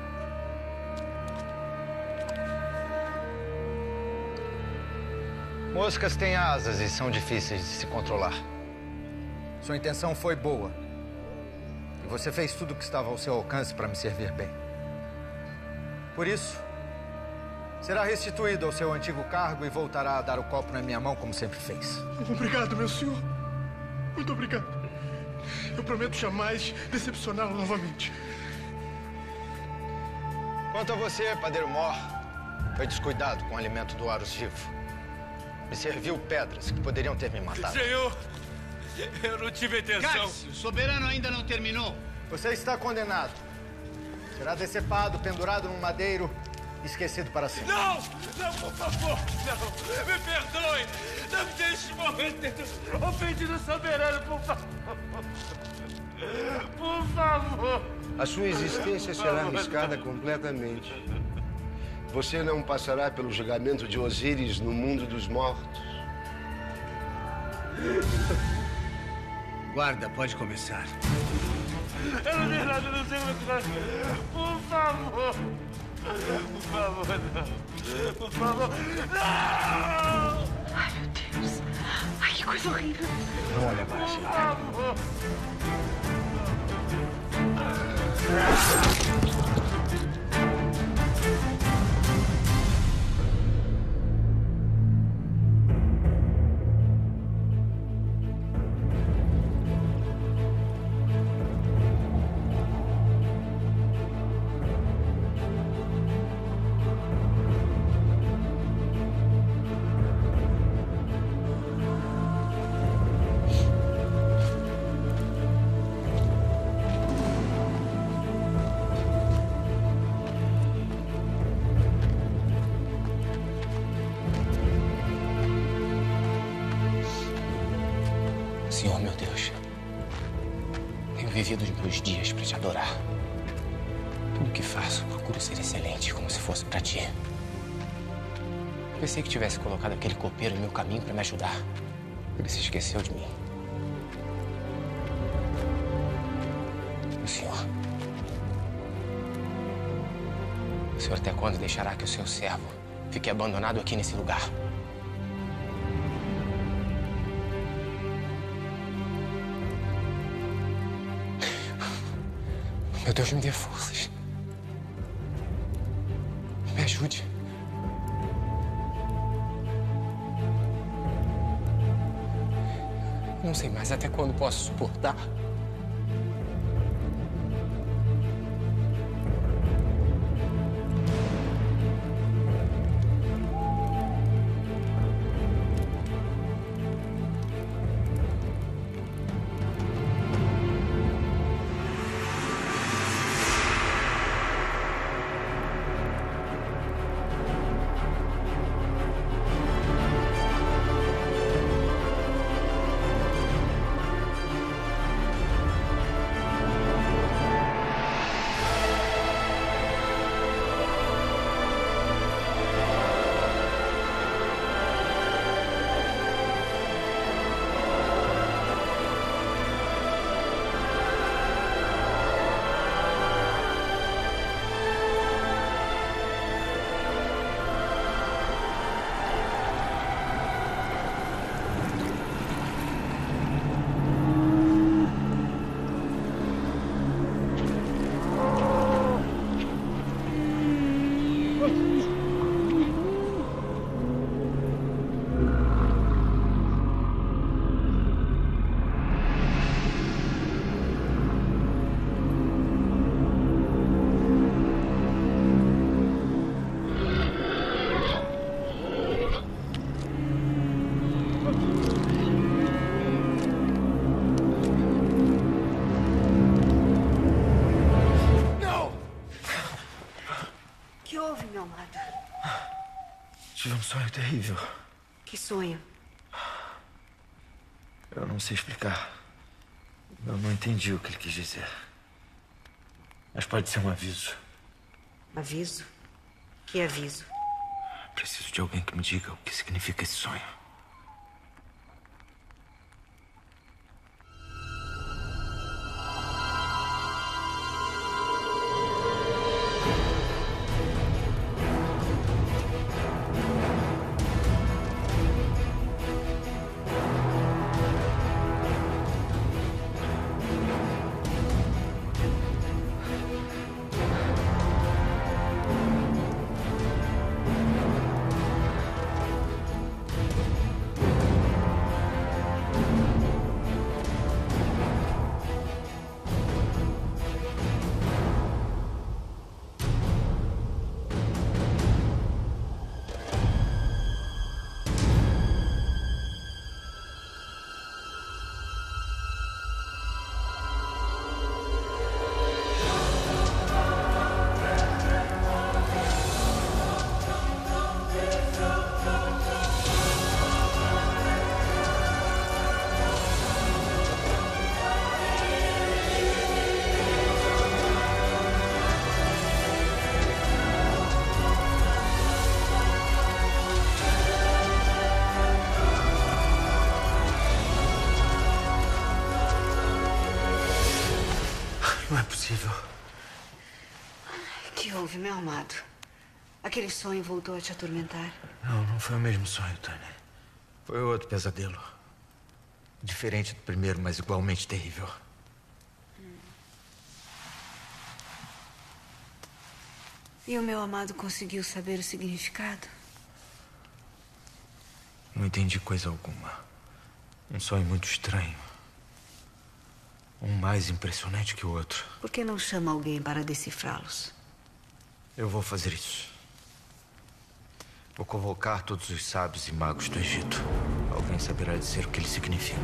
Moscas têm asas e são difíceis de se controlar. Sua intenção foi boa. E você fez tudo o que estava ao seu alcance para me servir bem. Por isso, será restituído ao seu antigo cargo e voltará a dar o copo na minha mão como sempre fez. Obrigado, meu senhor. Muito obrigado. Eu prometo jamais decepcioná-lo novamente. Quanto a você, padeiro Mor, foi descuidado com o alimento do Horus vivo. Me serviu pedras que poderiam ter me matado. Senhor, eu não tive intenção. Cale-se, o soberano ainda não terminou. Você está condenado. Será decepado, pendurado num madeiro, esquecido para sempre. Não! Não, por favor! Não! Me perdoe! Não me deixe morrer tendo ofendido o soberano, por favor! Por favor! A sua existência será arriscada completamente. Você não passará pelo julgamento de Osíris no mundo dos mortos. Guarda, pode começar. Eu não tenho nada, não sei o. Por favor! Por favor, não! Por favor, não! Ai, meu Deus. Ai, que coisa horrível. Não olha para si. Por favor! Senhor, meu Deus, tenho vivido os meus dias para te adorar. Tudo que faço, procuro ser excelente, como se fosse para ti. Pensei que tivesse colocado aquele copeiro no meu caminho para me ajudar. Ele se esqueceu de mim. Meu Senhor, o Senhor até quando deixará que o seu servo fique abandonado aqui nesse lugar? Meu Deus, me dê forças. Me ajude. Não sei mais até quando posso suportar. sonho terrível. Que sonho? Eu não sei explicar. Eu não entendi o que ele quis dizer. Mas pode ser um aviso. Aviso? Que aviso? Preciso de alguém que me diga o que significa esse sonho. Não é possível. O que houve, meu amado? Aquele sonho voltou a te atormentar? Não foi o mesmo sonho, Tânia. Foi outro pesadelo. Diferente do primeiro, mas igualmente terrível. E o meu amado conseguiu saber o significado? Não entendi coisa alguma. Um sonho muito estranho. Um mais impressionante que o outro. Por que não chama alguém para decifrá-los? Eu vou fazer isso. Vou convocar todos os sábios e magos do Egito. Alguém saberá dizer o que eles significam.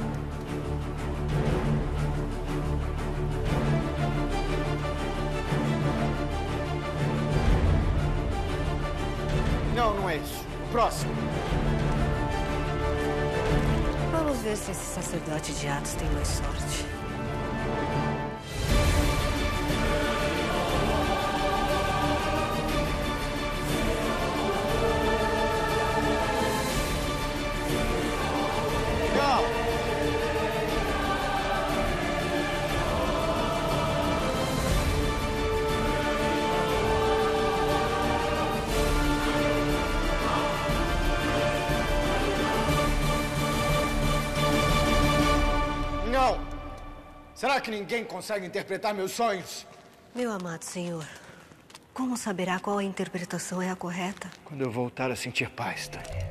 Não, não é isso. Próximo. Vamos ver se esse sacerdote de Atos tem mais sorte. Será que ninguém consegue interpretar meus sonhos? Meu amado senhor, como saberá qual a interpretação é a correta? Quando eu voltar a sentir paz, Tânia.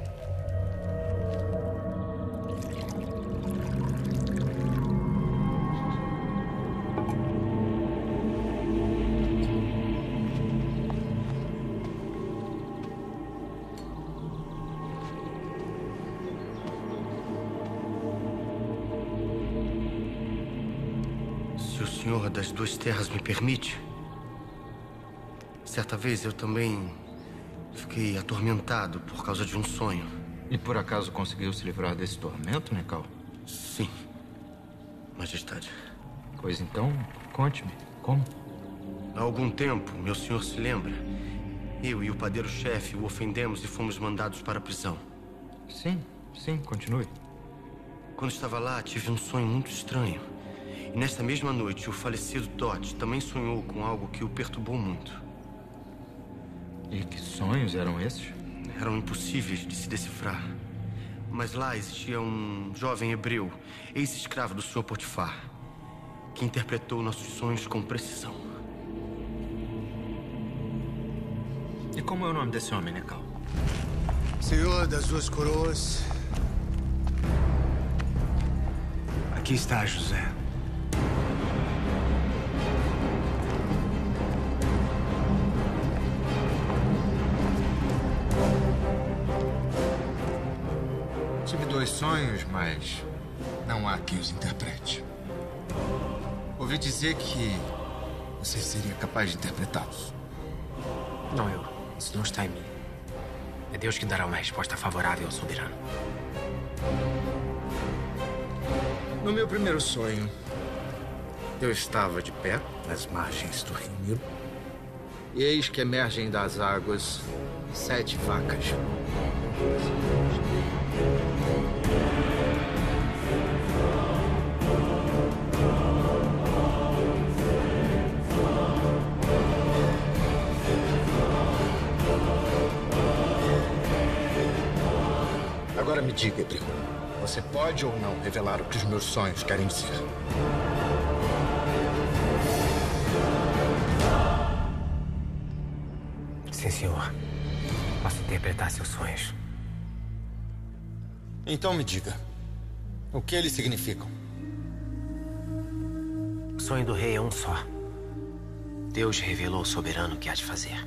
Se o senhor das duas terras me permite, certa vez eu também fiquei atormentado por causa de um sonho. E por acaso conseguiu se livrar desse tormento, Nekal? Sim, Majestade. Pois então, conte-me, como? Há algum tempo, meu senhor se lembra, eu e o padeiro-chefe o ofendemos e fomos mandados para a prisão. Sim, continue. Quando estava lá, tive um sonho muito estranho. E nesta mesma noite, o falecido Dot também sonhou com algo que o perturbou muito. E que sonhos eram esses? Eram impossíveis de se decifrar. Mas lá existia um jovem hebreu, ex-escravo do Sr. Potifar, que interpretou nossos sonhos com precisão. E como é o nome desse homem, Nekal? Senhor das duas coroas. Aqui está, José. Tive dois sonhos, mas não há quem os interprete. Ouvi dizer que você seria capaz de interpretá-los. Não, isso não está em mim. É Deus que dará uma resposta favorável ao soberano. No meu primeiro sonho, eu estava de pé nas margens do rio Nilo, e eis que emergem das águas 7 vacas. Agora me diga, Hebreu, você pode ou não revelar o que os meus sonhos querem dizer? Sim, senhor. Posso interpretar seus sonhos. Então me diga, o que eles significam? O sonho do rei é um só. Deus revelou ao soberano o que há de fazer.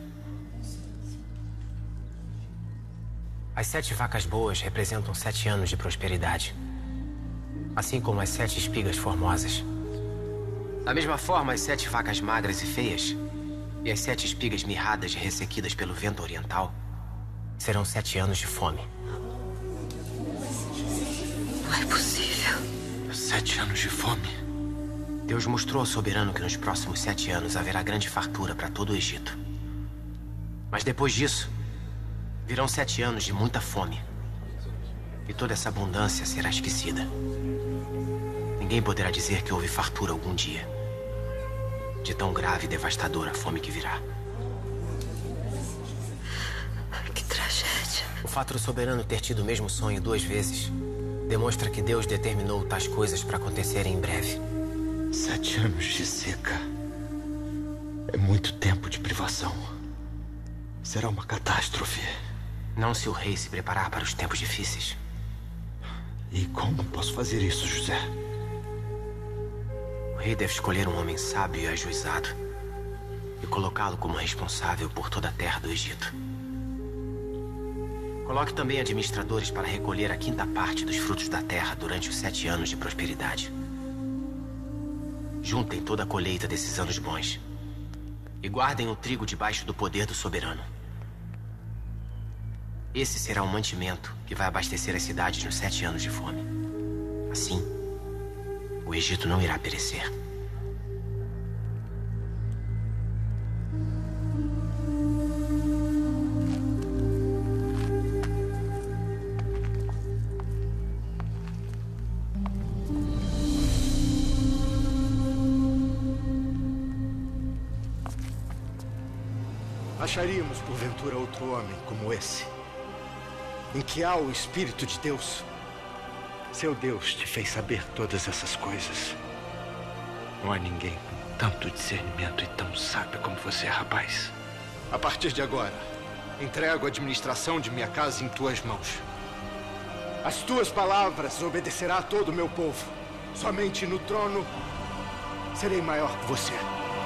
As 7 vacas boas representam 7 anos de prosperidade. Assim como as 7 espigas formosas. Da mesma forma, as 7 vacas magras e feias e as 7 espigas mirradas e ressequidas pelo vento oriental serão 7 anos de fome. Não é possível. 7 anos de fome? Deus mostrou ao soberano que nos próximos 7 anos haverá grande fartura para todo o Egito. Mas depois disso, virão 7 anos de muita fome. E toda essa abundância será esquecida. Ninguém poderá dizer que houve fartura algum dia. De tão grave e devastadora a fome que virá. Que tragédia. O fato do soberano ter tido o mesmo sonho 2 vezes demonstra que Deus determinou tais coisas para acontecerem em breve. 7 anos de seca. É muito tempo de privação. Será uma catástrofe. Não se o rei se preparar para os tempos difíceis. E como posso fazer isso, José? O rei deve escolher um homem sábio e ajuizado e colocá-lo como responsável por toda a terra do Egito. Coloque também administradores para recolher a 5ª parte dos frutos da terra durante os 7 anos de prosperidade. Juntem toda a colheita desses anos bons e guardem o trigo debaixo do poder do soberano. Esse será o mantimento que vai abastecer as cidades nos 7 anos de fome. Assim, o Egito não irá perecer. Acharíamos, porventura, outro homem como esse, em que há o Espírito de Deus? Seu Deus te fez saber todas essas coisas. Não há ninguém com tanto discernimento e tão sábio como você, rapaz. A partir de agora, entrego a administração de minha casa em tuas mãos. As tuas palavras obedecerá a todo o meu povo. Somente no trono serei maior que você.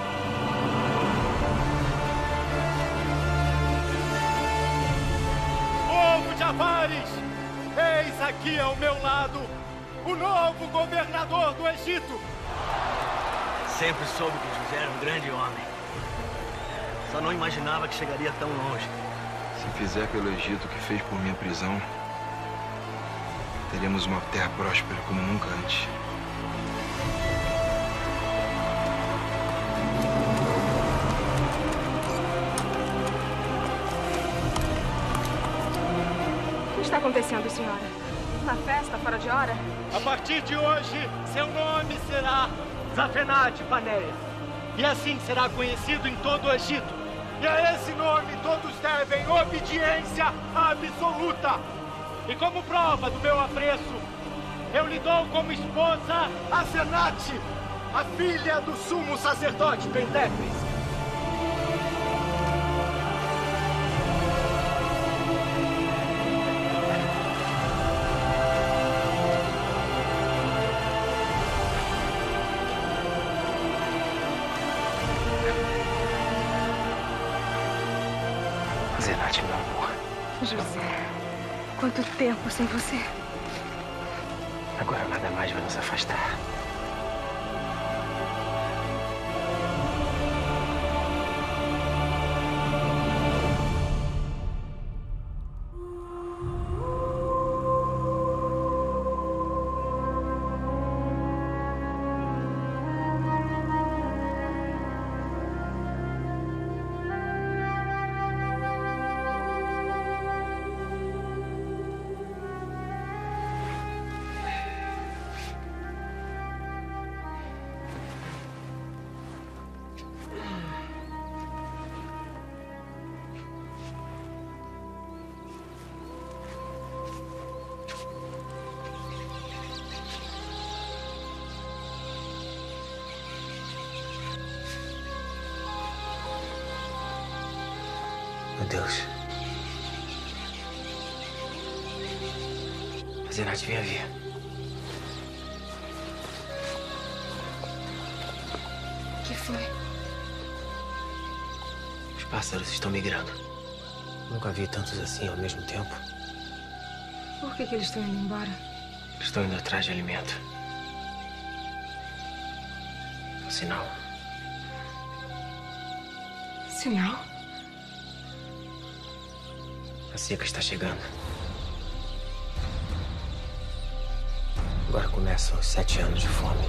Povo de Avares, eis aqui ao meu lado o novo governador do Egito. Sempre soube que José era um grande homem. Só não imaginava que chegaria tão longe. Se fizer pelo Egito o que fez por minha prisão, teremos uma terra próspera como nunca antes. O que está acontecendo, senhora? Uma festa fora de hora? A partir de hoje, seu nome será Zafenate Paneia. E assim será conhecido em todo o Egito. E a esse nome todos devem obediência absoluta. E como prova do meu apreço, eu lhe dou como esposa Asenate, a filha do sumo sacerdote Pentecles. Zenate, meu amor. José, quanto tempo sem você? Agora nada mais vai nos afastar. Deus. Zenat, venha ver. O que foi? Os pássaros estão migrando. Nunca vi tantos assim ao mesmo tempo. Por que eles estão indo embora? Estão indo atrás de alimento. Um sinal. Sinal? A seca está chegando. Agora começam os 7 anos de fome.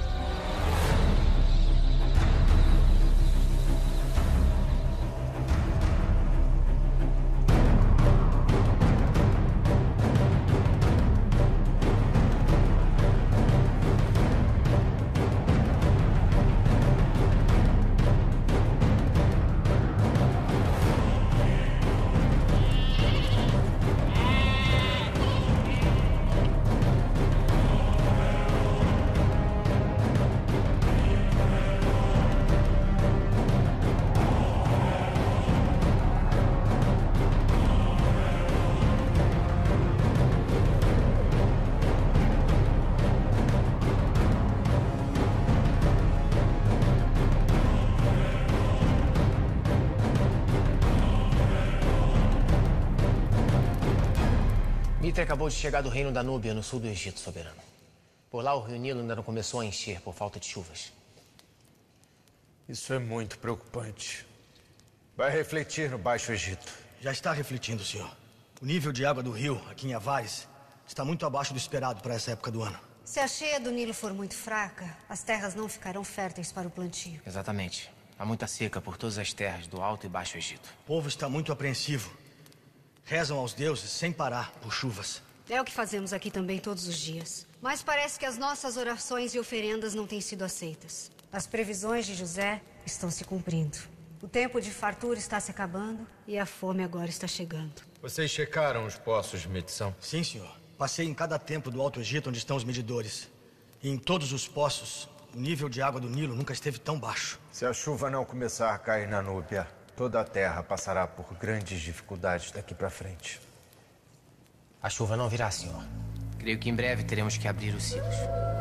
Mitre acabou de chegar do reino da Núbia, no sul do Egito, soberano. Por lá, o rio Nilo ainda não começou a encher por falta de chuvas. Isso é muito preocupante. Vai refletir no Baixo Egito. Já está refletindo, senhor. O nível de água do rio, aqui em Avares, está muito abaixo do esperado para essa época do ano. Se a cheia do Nilo for muito fraca, as terras não ficarão férteis para o plantio. Exatamente. Há muita seca por todas as terras do Alto e Baixo Egito. O povo está muito apreensivo. Rezam aos deuses sem parar por chuvas. É o que fazemos aqui também todos os dias. Mas parece que as nossas orações e oferendas não têm sido aceitas. As previsões de José estão se cumprindo. O tempo de fartura está se acabando e a fome agora está chegando. Vocês checaram os poços de medição? Sim, senhor. Passei em cada templo do Alto Egito onde estão os medidores. E em todos os poços, o nível de água do Nilo nunca esteve tão baixo. Se a chuva não começar a cair na Núbia, toda a terra passará por grandes dificuldades daqui para frente. A chuva não virá, senhor. Creio que em breve teremos que abrir os silos.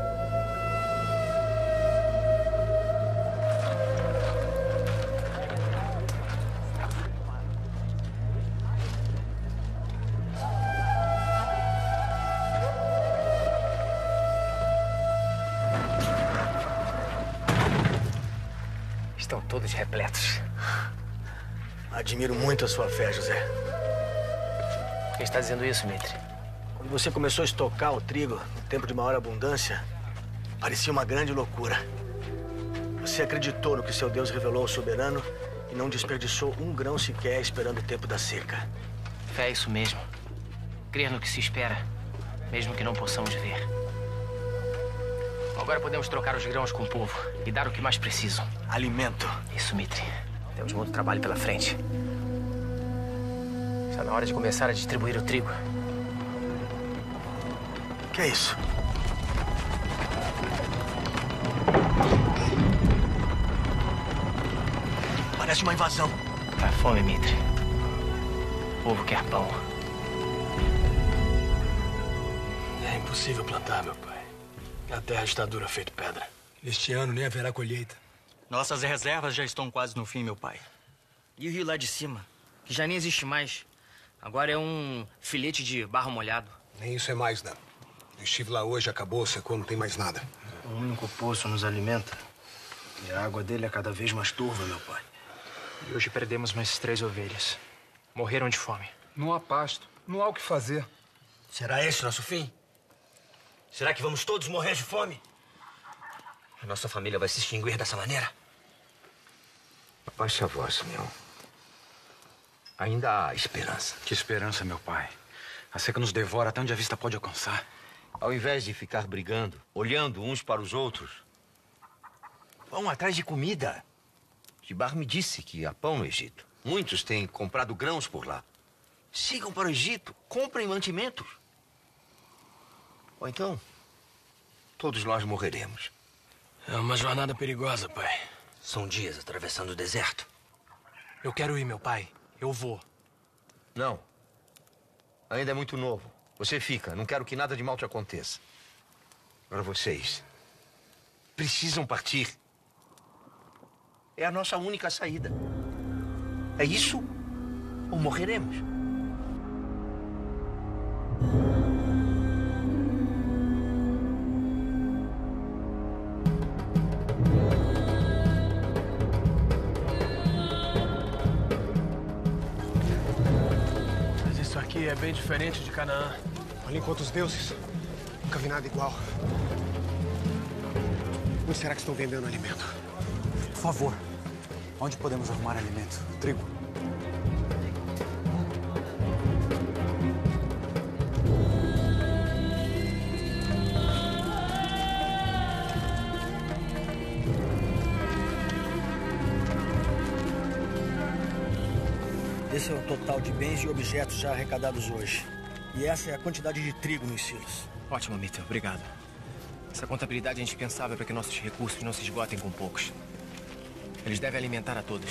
Estão todos repletos. Admiro muito a sua fé, José. Quem está dizendo isso, Mitre? Quando você começou a estocar o trigo no tempo de maior abundância, parecia uma grande loucura. Você acreditou no que seu Deus revelou ao soberano e não desperdiçou um grão sequer esperando o tempo da seca. Fé é isso mesmo. Crer no que se espera, mesmo que não possamos ver. Agora podemos trocar os grãos com o povo e dar o que mais precisam. Alimento. Isso, Mitre. Temos muito trabalho pela frente. Está na hora de começar a distribuir o trigo. O que é isso? Parece uma invasão. Tá fome, Mitre. O povo quer pão. É impossível plantar, meu pai. A terra está dura, feito pedra. Este ano nem haverá colheita. Nossas reservas já estão quase no fim, meu pai. E o rio lá de cima, que já nem existe mais. Agora é um filete de barro molhado. Nem isso é mais, não. Eu estive lá hoje, acabou, secou, não tem mais nada. Um único poço nos alimenta. E a água dele é cada vez mais turva, meu pai. E hoje perdemos mais 3 ovelhas. Morreram de fome. Não há pasto, não há o que fazer. Será esse nosso fim? Será que vamos todos morrer de fome? A nossa família vai se extinguir dessa maneira? Abaixe a voz, meu. Ainda há esperança. Que esperança, meu pai. A seca nos devora até onde a vista pode alcançar. Ao invés de ficar brigando, olhando uns para os outros, vão atrás de comida. Gibar me disse que há pão no Egito. Muitos têm comprado grãos por lá. Sigam para o Egito, comprem mantimentos. Ou então, todos nós morreremos. É uma jornada perigosa, pai. São dias atravessando o deserto. Eu quero ir, meu pai. Eu vou. Não. Ainda é muito novo. Você fica. Não quero que nada de mal te aconteça. Agora vocês precisam partir. É a nossa única saída. É isso ou morreremos? Mas isso aqui é bem diferente de Canaã. Olha, enquanto os deuses, nunca vi nada igual. Onde será que estão vendendo alimento? Por favor, onde podemos arrumar alimento? Trigo. Esse é o total de bens e objetos já arrecadados hoje. E essa é a quantidade de trigo nos silos. Ótimo, Mitchell. Obrigado. Essa contabilidade é indispensável para que nossos recursos não se esgotem com poucos. Eles devem alimentar a todos.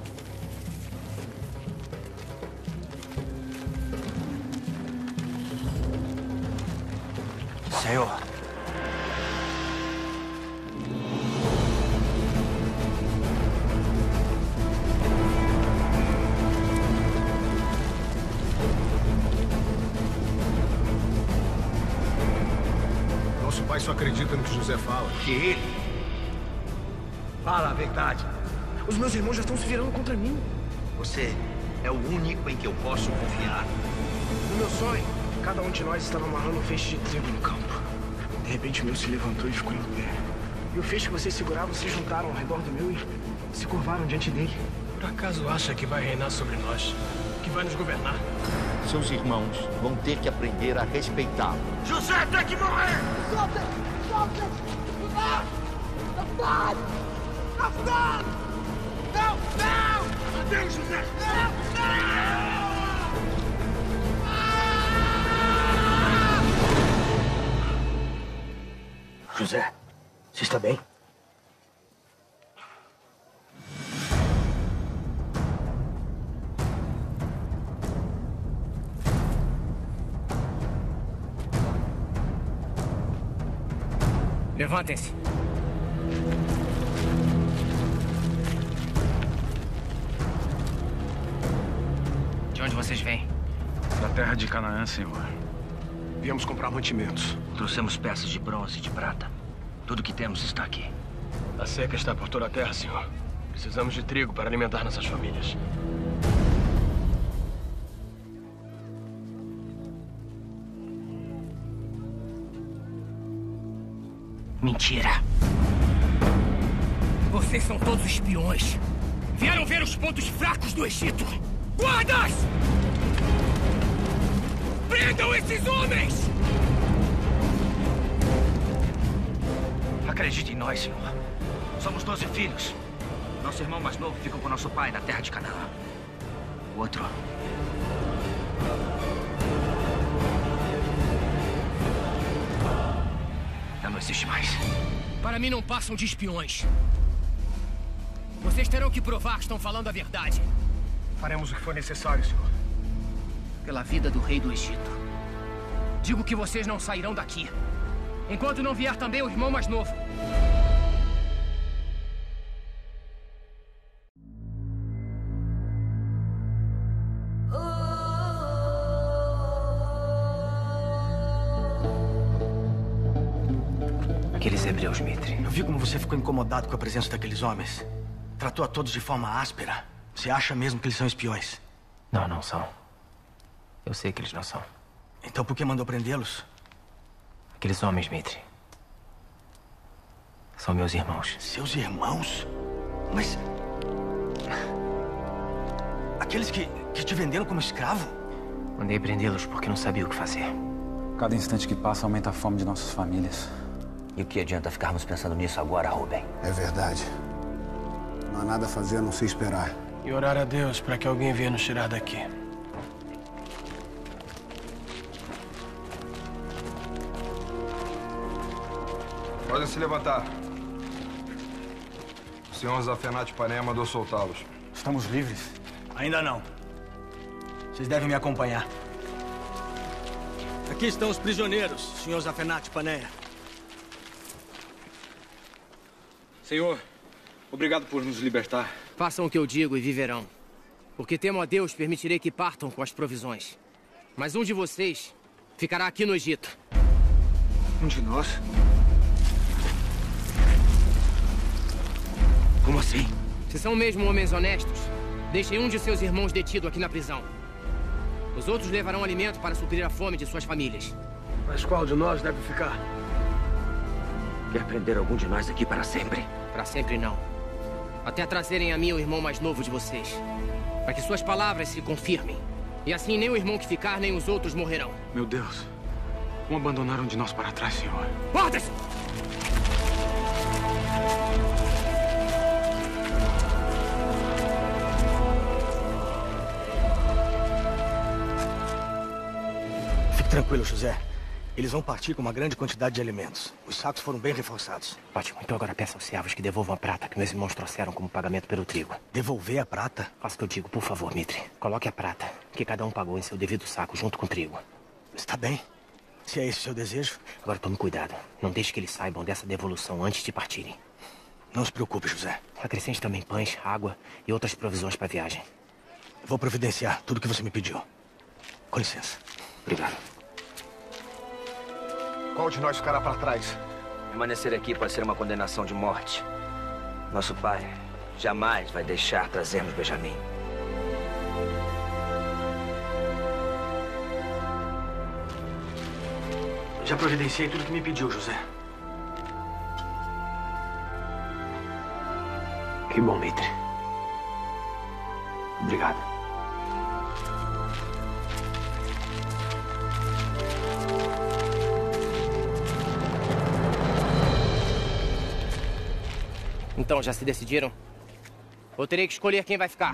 Senhor. Nosso pai só acredita no que José fala. Que ele? Fala a verdade. Os meus irmãos já estão se virando contra mim. Você é o único em que eu posso confiar. No meu sonho, cada um de nós estava amarrando um feixe de trigo no campo. De repente, o meu se levantou e ficou em pé. E o feixe que vocês seguravam se juntaram ao redor do meu e se curvaram diante dele. Por acaso acha que vai reinar sobre nós? Que vai nos governar? Seus irmãos vão ter que aprender a respeitá-lo. José tem que morrer! Solta! Solta! Afad! Afad! Não! Não! Adeus, José! Não! José, você está bem? Levantem-se. De onde vocês vêm? Da terra de Canaã, senhor. Viemos comprar mantimentos. Trouxemos peças de bronze e de prata. Tudo que temos está aqui. A seca está por toda a terra, senhor. Precisamos de trigo para alimentar nossas famílias. Mentira. Vocês são todos espiões. Vieram ver os pontos fracos do Egito. Guardas! Prendam esses homens! Acredite em nós, senhor. Somos 12 filhos. Nosso irmão mais novo ficou com nosso pai na terra de Canaã. O outro... já não existe mais. Para mim não passam de espiões. Vocês terão que provar que estão falando a verdade. Faremos o que for necessário, senhor. Pela vida do rei do Egito. Digo que vocês não sairão daqui. Enquanto não vier também o irmão mais novo. Aqueles hebreus, Mitri. Eu vi como você ficou incomodado com a presença daqueles homens. Tratou a todos de forma áspera. Você acha mesmo que eles são espiões? Não, não são. Eu sei que eles não são. Então por que mandou prendê-los? Aqueles homens, Mitri. São meus irmãos. Seus irmãos? Mas... aqueles que te venderam como escravo? Mandei prendê-los porque não sabia o que fazer. Cada instante que passa aumenta a fome de nossas famílias. E o que adianta ficarmos pensando nisso agora, Rubem? É verdade. Não há nada a fazer a não ser esperar. E orar a Deus para que alguém venha nos tirar daqui. Podem se levantar. O senhor Zafenate Pané mandou soltá-los. Estamos livres? Ainda não. Vocês devem me acompanhar. Aqui estão os prisioneiros, senhor Zafenate Paneia. Senhor, obrigado por nos libertar. Façam o que eu digo e viverão. Porque temo a Deus, permitirei que partam com as provisões. Mas um de vocês ficará aqui no Egito. Um de nós? Como assim? Se são mesmo homens honestos, deixem um de seus irmãos detido aqui na prisão. Os outros levarão alimento para suprir a fome de suas famílias. Mas qual de nós deve ficar? Quer prender algum de nós aqui para sempre? Para sempre não. Até trazerem a mim o irmão mais novo de vocês. Para que suas palavras se confirmem. E assim nem o irmão que ficar, nem os outros morrerão. Meu Deus. Não abandonaram de nós para trás, senhor. Ordem-se! Fique tranquilo, José. Eles vão partir com uma grande quantidade de alimentos. Os sacos foram bem reforçados. Ótimo. Então agora peça aos servos que devolvam a prata que meus irmãos trouxeram como pagamento pelo trigo. Devolver a prata? Faça o que eu digo, por favor, Mitre. Coloque a prata que cada um pagou em seu devido saco junto com o trigo. Está bem. Se é esse o seu desejo. Agora tome cuidado. Não deixe que eles saibam dessa devolução antes de partirem. Não se preocupe, José. Acrescente também pães, água e outras provisões para a viagem. Vou providenciar tudo o que você me pediu. Com licença. Obrigado. Qual de nós ficará para trás? Permanecer aqui pode ser uma condenação de morte. Nosso pai jamais vai deixar trazermos Benjamim. Já providenciei tudo que me pediu, José. Que bom, Mitre. Obrigado. Então, já se decidiram? Ou terei que escolher quem vai ficar?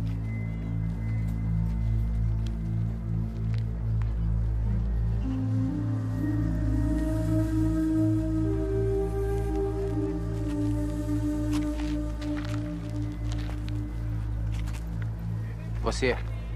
Você.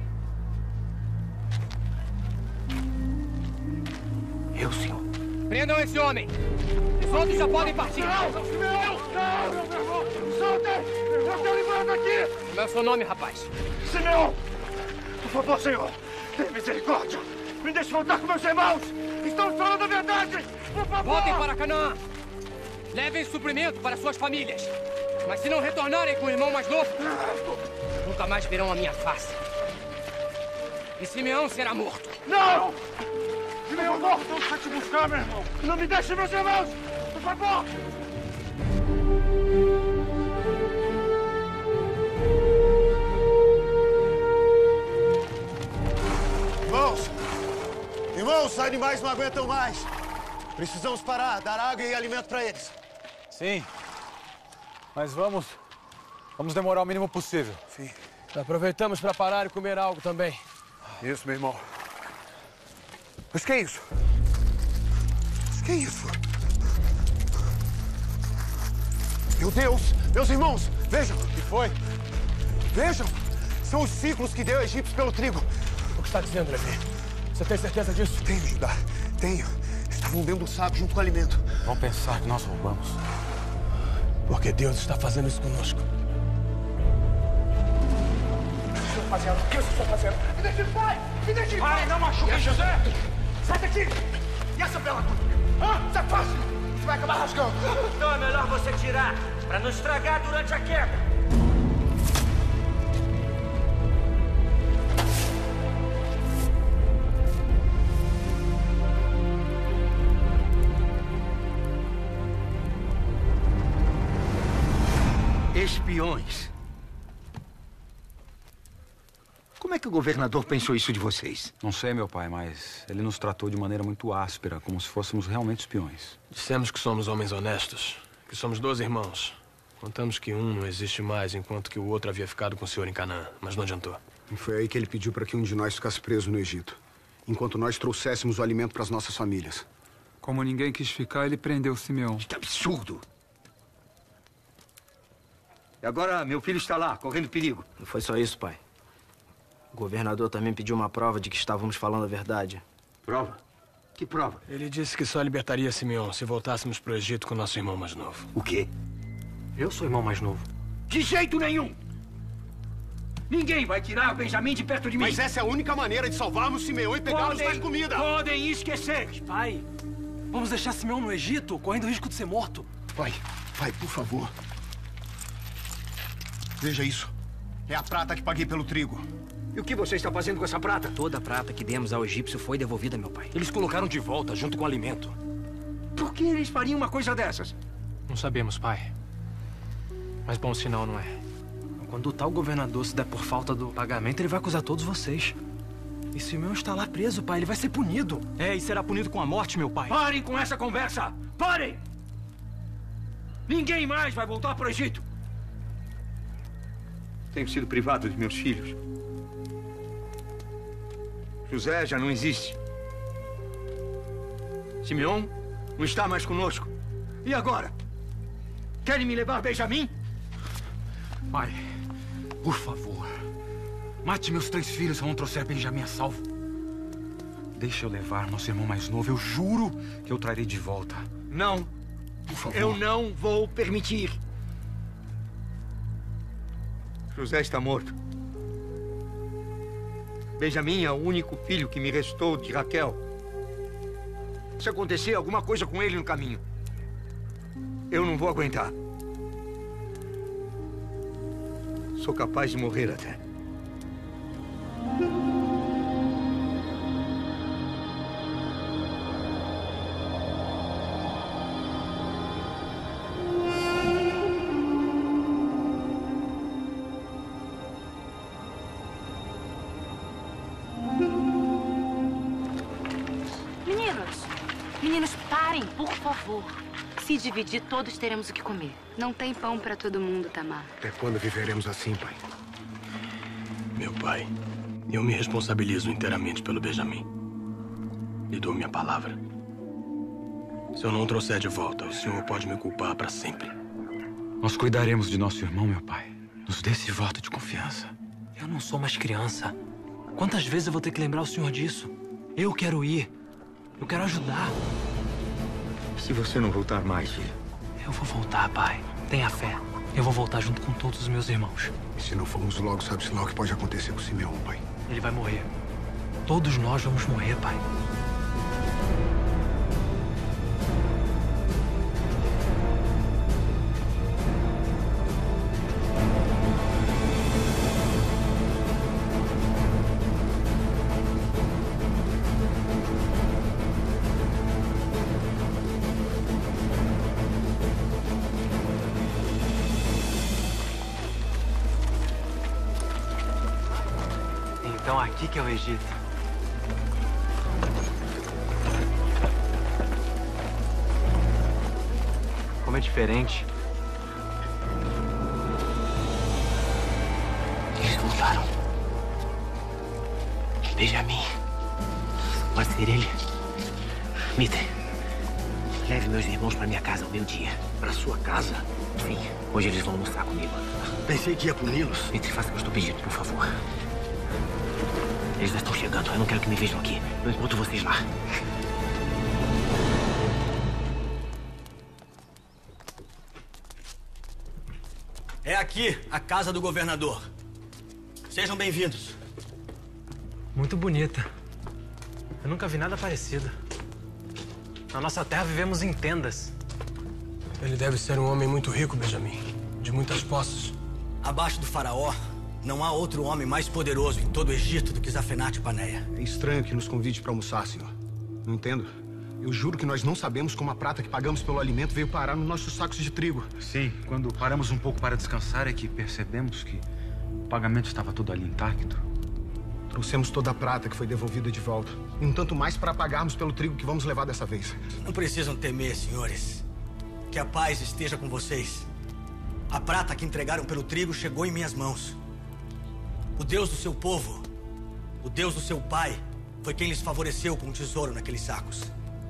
Eu, senhor. Prendam esse homem! Os outros já podem partir! Não, meu irmão! Soltem! Eu estou livrando aqui! Como é o seu nome, rapaz? Simeão! Por favor, senhor! Tenha misericórdia! Me deixe voltar com meus irmãos! Estamos falando a verdade! Por favor! Voltem para Canaã! Levem suprimento para suas famílias! Mas se não retornarem com o irmão mais novo, nunca mais verão a minha face. E Simeão será morto. Não! Simeão morto! Não vai te buscar, meu irmão! Não me deixe meus irmãos! Por favor! Irmãos, os animais não aguentam mais. Precisamos parar, dar água e alimento para eles. Sim. Mas vamos demorar o mínimo possível. Sim. Aproveitamos para parar e comer algo também. Isso, meu irmão. Mas que é isso? Mas que é isso? Meu Deus! Meus irmãos, vejam! O que foi? Vejam! São os ciclos que deu a Egito pelo trigo. O que está dizendo, Levi? Você tem certeza disso? Tenho, Linda. Tenho. Estavam dentro do saco junto com o alimento. Vão pensar que nós roubamos. Porque Deus está fazendo isso conosco. O que vocês estão fazendo? O que vocês estão fazendo? Me deixe em paz! Me deixe em paz! Pai, não machuque, José! Sai daqui! E essa bela túnica? Hã? Isso é fácil! Você vai acabar rasgando. Então é melhor você tirar, para não estragar durante a queda. Espiões. Como é que o governador pensou isso de vocês? Não sei, meu pai, mas ele nos tratou de maneira muito áspera, como se fôssemos realmente espiões. Dissemos que somos homens honestos, que somos 12 irmãos. Contamos que um não existe mais, enquanto que o outro havia ficado com o senhor em Canaã, mas não adiantou. E foi aí que ele pediu para que um de nós ficasse preso no Egito, enquanto nós trouxéssemos o alimento para as nossas famílias. Como ninguém quis ficar, ele prendeu Simeão. Que absurdo! E agora meu filho está lá, correndo perigo. Não foi só isso, pai. O governador também pediu uma prova de que estávamos falando a verdade. Prova? Que prova? Ele disse que só libertaria Simeão se voltássemos pro Egito com nosso irmão mais novo. O quê? Eu sou o irmão mais novo. De jeito nenhum! Ninguém vai tirar Benjamim de perto de mim. Mas essa é a única maneira de salvarmos Simeão e pegarmos mais comida. Podem esquecer. Pai, vamos deixar Simeão no Egito, correndo o risco de ser morto. Pai, por favor. Veja isso. É a prata que paguei pelo trigo. E o que você está fazendo com essa prata? Toda a prata que demos ao egípcio foi devolvida, meu pai. Eles colocaram de volta, junto com o alimento. Por que eles fariam uma coisa dessas? Não sabemos, pai. Mas bom sinal não é. Quando o tal governador se der por falta do pagamento, ele vai acusar todos vocês. E Simeão está lá preso, pai. Ele vai ser punido. É, e será punido com a morte, meu pai. Parem com essa conversa! Parem! Ninguém mais vai voltar para o Egito. Tenho sido privado de meus filhos. José já não existe. Simeão não está mais conosco. E agora? Querem me levar Benjamim? Pai, por favor, mate meus 3 filhos se eu não trouxer Benjamim a salvo. Deixa eu levar nosso irmão mais novo. Eu juro que eu trarei de volta. Não. Por favor. Eu não vou permitir. José está morto. Benjamim é o único filho que me restou de Raquel. Se acontecer alguma coisa com ele no caminho, eu não vou aguentar. Sou capaz de morrer até. Meninos, parem, por favor. Se dividir, todos teremos o que comer. Não tem pão para todo mundo, Tamar. Até quando viveremos assim, pai? Meu pai, eu me responsabilizo inteiramente pelo Benjamim. Lhe dou minha palavra. Se eu não o trouxer de volta, o senhor pode me culpar para sempre. Nós cuidaremos de nosso irmão, meu pai. Nos dê esse voto de confiança. Eu não sou mais criança. Quantas vezes eu vou ter que lembrar o senhor disso? Eu quero ir. Eu quero ajudar. Se você não voltar mais, filho? Eu vou voltar, pai. Tenha fé. Eu vou voltar junto com todos os meus irmãos. E se não formos logo, sabe-se lá o que pode acontecer com o Simeão, pai? Ele vai morrer. Todos nós vamos morrer, pai. Então aqui que é o Egito. Como é diferente. Eles voltaram. Benjamim. Pode ser ele. Mitre, leve meus irmãos para minha casa ao meio-dia. Para sua casa? Sim. Hoje eles vão almoçar comigo. Pensei que ia puni-los. Mitre, faça o que eu estou pedindo, por favor. Eles já estão chegando. Eu não quero que me vejam aqui. Eu encontro vocês lá. É aqui a casa do governador. Sejam bem-vindos. Muito bonita. Eu nunca vi nada parecido. Na nossa terra vivemos em tendas. Ele deve ser um homem muito rico, Benjamim. De muitas posses. Abaixo do faraó, não há outro homem mais poderoso em todo o Egito do que Zafenate-Paneia. É estranho que nos convide para almoçar, senhor. Não entendo. Eu juro que nós não sabemos como a prata que pagamos pelo alimento veio parar nos nossos sacos de trigo. Sim, quando paramos um pouco para descansar é que percebemos que o pagamento estava todo ali intacto. Trouxemos toda a prata que foi devolvida de volta. E um tanto mais para pagarmos pelo trigo que vamos levar dessa vez. Não precisam temer, senhores. Que a paz esteja com vocês. A prata que entregaram pelo trigo chegou em minhas mãos. O Deus do seu povo, o Deus do seu pai, foi quem lhes favoreceu com o tesouro naqueles sacos.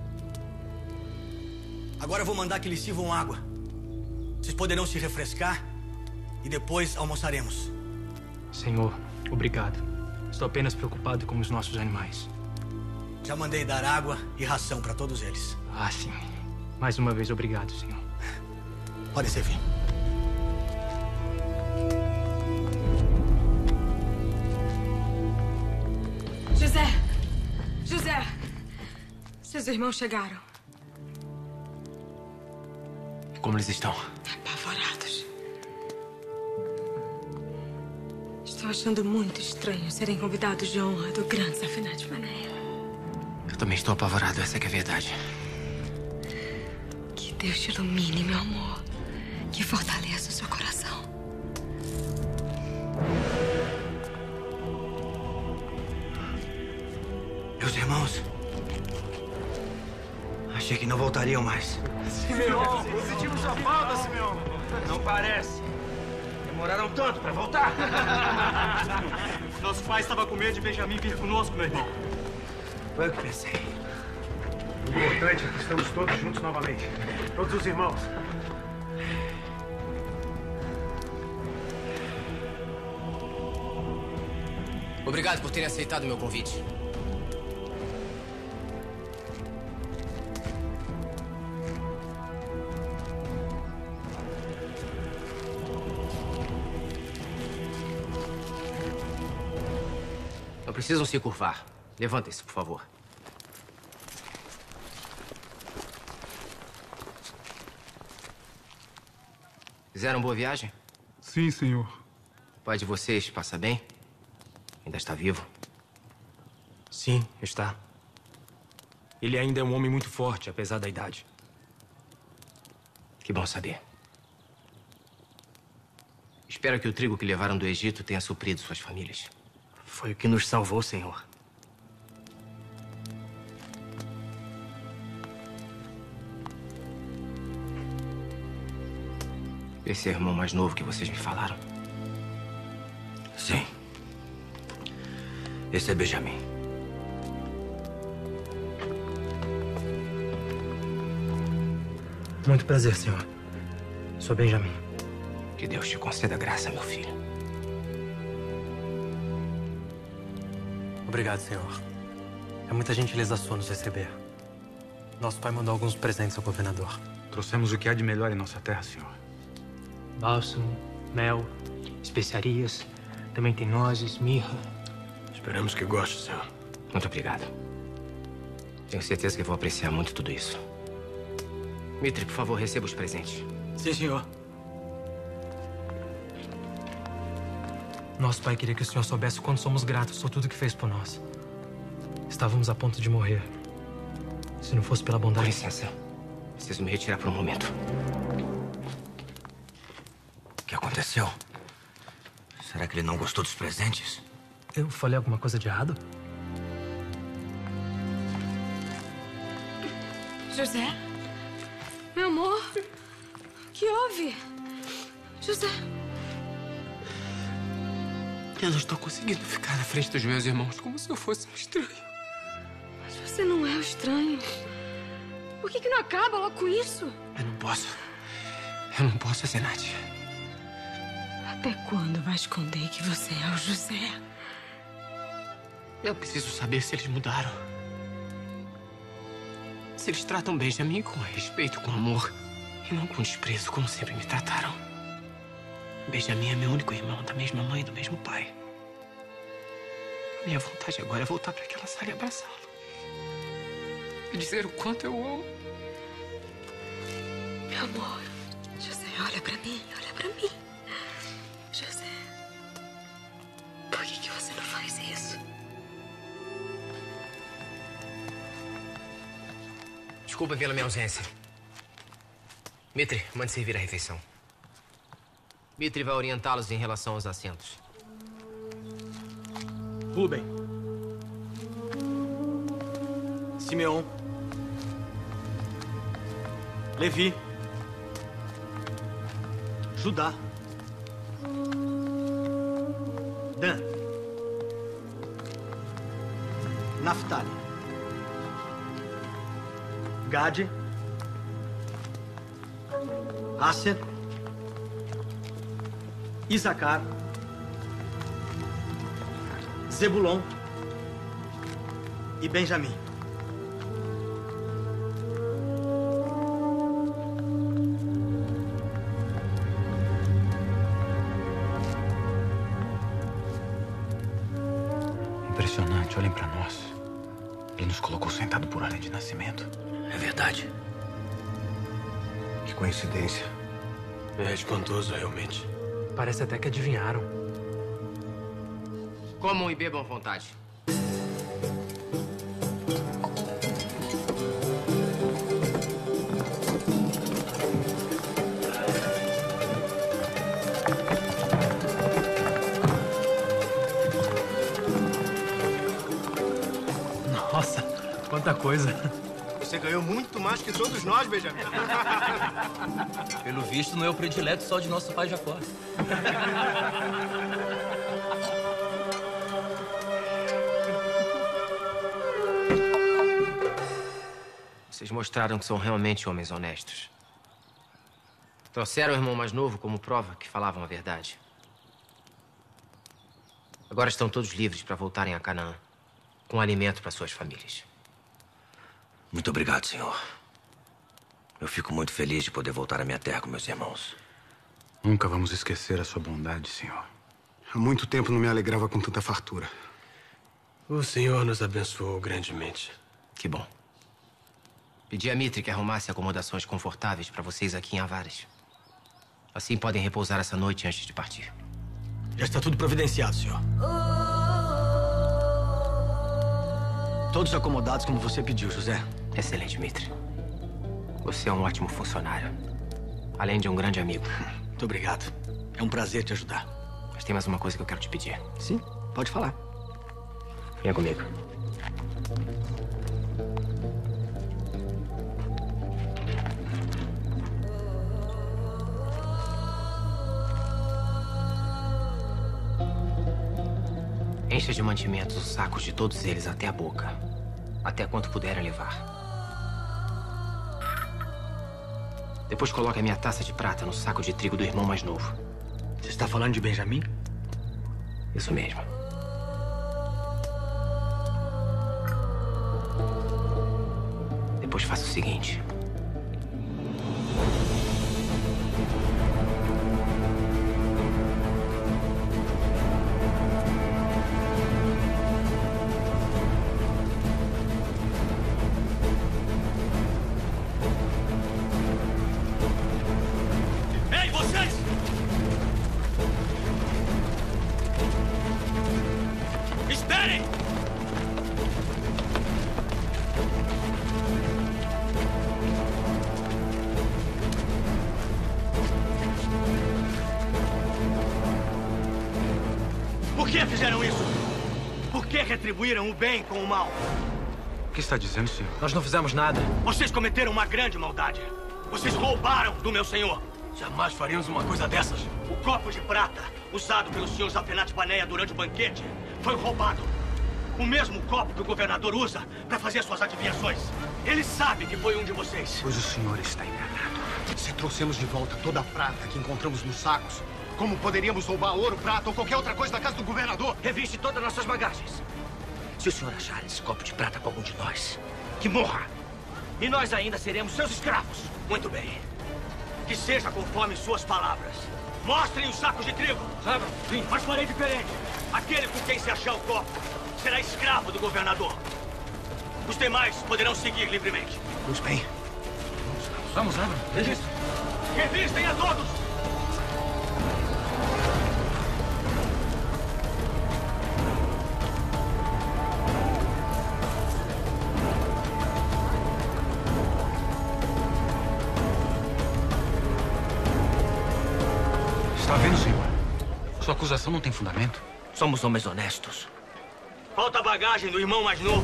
Agora eu vou mandar que lhes sirvam água. Vocês poderão se refrescar e depois almoçaremos. Senhor, obrigado. Estou apenas preocupado com os nossos animais. Já mandei dar água e ração para todos eles. Ah, sim. Mais uma vez, obrigado, senhor. Podem servir. José! José! Seus irmãos chegaram. Como eles estão? Apavorados. Estou achando muito estranho serem convidados de honra do grande Safina de Maneira. Eu também estou apavorado, essa que é a verdade. Que Deus te ilumine, meu amor. Que fortaleça o seu coração. Meus irmãos, achei que não voltariam mais. Simeão, sentimos sua falta, Simeão. Não parece. Demoraram tanto para voltar. Nosso pai estava com medo de Benjamin vir conosco, meu irmão. Foi o que pensei. O importante é que estamos todos juntos novamente. Todos os irmãos. Obrigado por terem aceitado o meu convite. Não precisam se curvar. Levantem-se, por favor. Fizeram boa viagem? Sim, senhor. O pai de vocês passa bem? Ainda está vivo? Sim, está. Ele ainda é um homem muito forte, apesar da idade. Que bom saber. Espero que o trigo que levaram do Egito tenha suprido suas famílias. Foi o que nos salvou, senhor. Esse é o irmão mais novo que vocês me falaram? Sim. Esse é Benjamin. Muito prazer, senhor. Sou Benjamin. Que Deus te conceda graça, meu filho. Obrigado, senhor. É muita gentileza sua nos receber. Nosso pai mandou alguns presentes ao governador. Trouxemos o que há de melhor em nossa terra, senhor. Bálsamo, mel, especiarias. Também tem nozes, mirra. Esperamos que goste, senhor. Muito obrigado. Tenho certeza que vou apreciar muito tudo isso. Mitri, por favor, receba os presentes. Sim, senhor. Nosso pai queria que o senhor soubesse o quanto somos gratos por tudo que fez por nós. Estávamos a ponto de morrer. Se não fosse pela bondade... Com licença. Preciso me retirar por um momento. O que aconteceu? Será que ele não gostou dos presentes? Eu falei alguma coisa de errado? José? Meu amor? O que houve? José? Eu não estou conseguindo ficar na frente dos meus irmãos como se eu fosse um estranho. Mas você não é o estranho. Por que não acaba logo com isso? Eu não posso. Eu não posso, Zenate. Até quando vai esconder que você é o José? Eu preciso saber se eles mudaram. Se eles tratam Benjamin com respeito, com amor, e não com desprezo, como sempre me trataram. Benjamin é meu único irmão, da mesma mãe e do mesmo pai. A minha vontade agora é voltar para aquela sala e abraçá-lo. E dizer o quanto eu amo. Meu amor, José, olha pra mim, olha pra mim. José, por que você não faz isso? Desculpa pela minha ausência. Mitri, mande servir a refeição. Mitri vai orientá-los em relação aos assentos. Rubem. Simeão. Levi. Judá. Dan. Naftali. Gade. Asser. Zebulon e Benjamim. Impressionante, olhem pra nós. Ele nos colocou sentado por ordem de nascimento. É verdade. Que coincidência. É espantoso, realmente. Parece até que adivinharam. Comam e bebam à vontade. Nossa, quanta coisa. Você ganhou muito mais que todos nós, Benjamim. Pelo visto, não é o predileto só de nosso pai Jacó. Vocês mostraram que são realmente homens honestos. Trouxeram o irmão mais novo como prova que falavam a verdade. Agora estão todos livres para voltarem a Canaã, com alimento para suas famílias. Muito obrigado, senhor. Eu fico muito feliz de poder voltar à minha terra com meus irmãos. Nunca vamos esquecer a sua bondade, senhor. Há muito tempo não me alegrava com tanta fartura. O senhor nos abençoou grandemente. Que bom. Pedi a Mitre que arrumasse acomodações confortáveis para vocês aqui em Avares. Assim podem repousar essa noite antes de partir. Já está tudo providenciado, senhor. Todos acomodados como você pediu, José. Excelente, Mitre. Você é um ótimo funcionário. Além de um grande amigo. Muito obrigado. É um prazer te ajudar. Mas tem mais uma coisa que eu quero te pedir. Sim, pode falar. Venha comigo. Encha de mantimentos os sacos de todos eles até a boca. Até quanto puderem levar. Depois coloque a minha taça de prata no saco de trigo do irmão mais novo. Você está falando de Benjamim? Isso mesmo. Depois faça o seguinte. Retribuíram o bem com o mal. O que está dizendo, senhor? Nós não fizemos nada. Vocês cometeram uma grande maldade. Vocês roubaram do meu senhor. Jamais faríamos uma coisa dessas. O copo de prata, usado pelo senhor Zafenat Paneia durante o banquete, foi roubado. O mesmo copo que o governador usa para fazer suas adivinhações. Ele sabe que foi um de vocês. Pois o senhor está enganado. Se trouxemos de volta toda a prata que encontramos nos sacos, como poderíamos roubar ouro, prata ou qualquer outra coisa da casa do governador? Reviste todas as nossas bagagens. Se o senhor achar esse copo de prata com algum de nós, que morra. E nós ainda seremos seus escravos. Muito bem. Que seja conforme suas palavras. Mostrem os sacos de trigo. Sabe? Sim. Mas farei diferente. Aquele com quem se achar o copo será escravo do governador. Os demais poderão seguir livremente. Pois bem. Vamos, Abra. Revistem. Revistem a todos. Está vendo, senhor? Sua acusação não tem fundamento. Somos homens honestos. Falta a bagagem do irmão mais novo.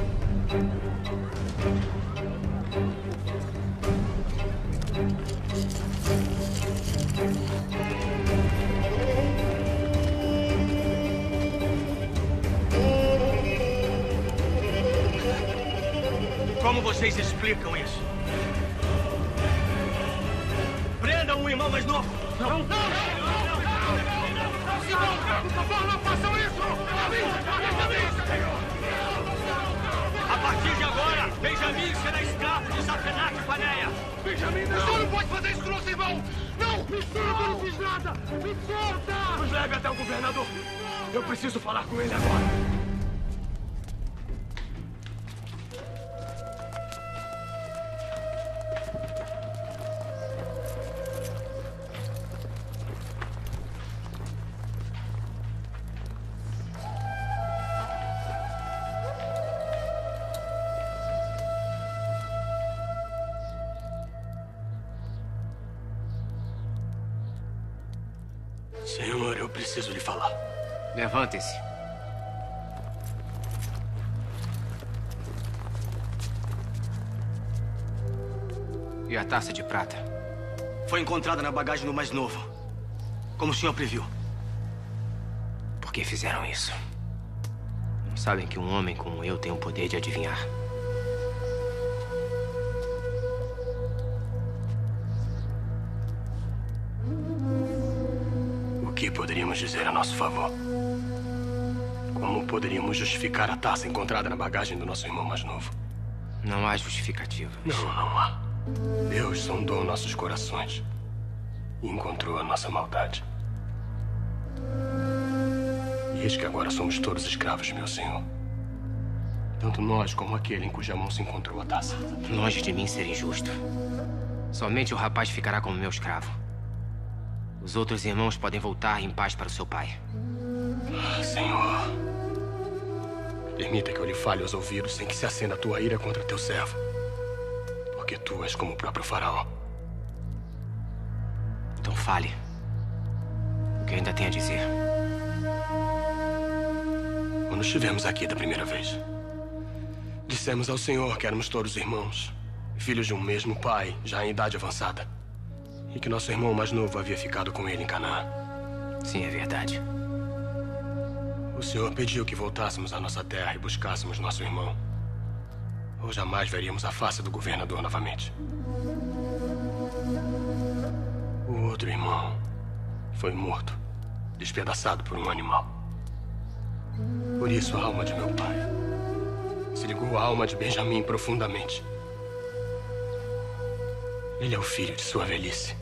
Como vocês explicam isso? Prendam o irmão mais novo. Não! Por favor, não façam isso! A partir de agora, Benjamin será escravo de Safenac e Paneia. Benjamin, não! O senhor não pode fazer isso com o nosso irmão! Não! Me solta, eu não fiz nada! Me solta! Nos leve até o governador. Eu preciso falar com ele agora. Senhor, eu preciso lhe falar. Levantem-se. E a taça de prata? Foi encontrada na bagagem do mais novo. Como o senhor previu. Por que fizeram isso? Não sabem que um homem como eu tem o poder de adivinhar. O que poderíamos dizer a nosso favor? Como poderíamos justificar a taça encontrada na bagagem do nosso irmão mais novo? Não há justificativa. Não há. Deus sondou nossos corações e encontrou a nossa maldade. E eis que agora somos todos escravos, meu senhor. Tanto nós como aquele em cuja mão se encontrou a taça. Longe de mim ser injusto. Somente o rapaz ficará como meu escravo. Os outros irmãos podem voltar em paz para o seu pai. Senhor, permita que eu lhe fale aos ouvidos sem que se acenda a tua ira contra teu servo. Porque tu és como o próprio faraó. Então fale. O que ainda tem a dizer? Quando estivemos aqui da primeira vez, dissemos ao Senhor que éramos todos irmãos, filhos de um mesmo pai, já em idade avançada. E que nosso irmão mais novo havia ficado com ele em Canaã. Sim, é verdade. O Senhor pediu que voltássemos à nossa terra e buscássemos nosso irmão. Ou jamais veríamos a face do governador novamente. O outro irmão foi morto, despedaçado por um animal. Por isso a alma de meu pai se ligou à alma de Benjamin profundamente. Ele é o filho de sua velhice.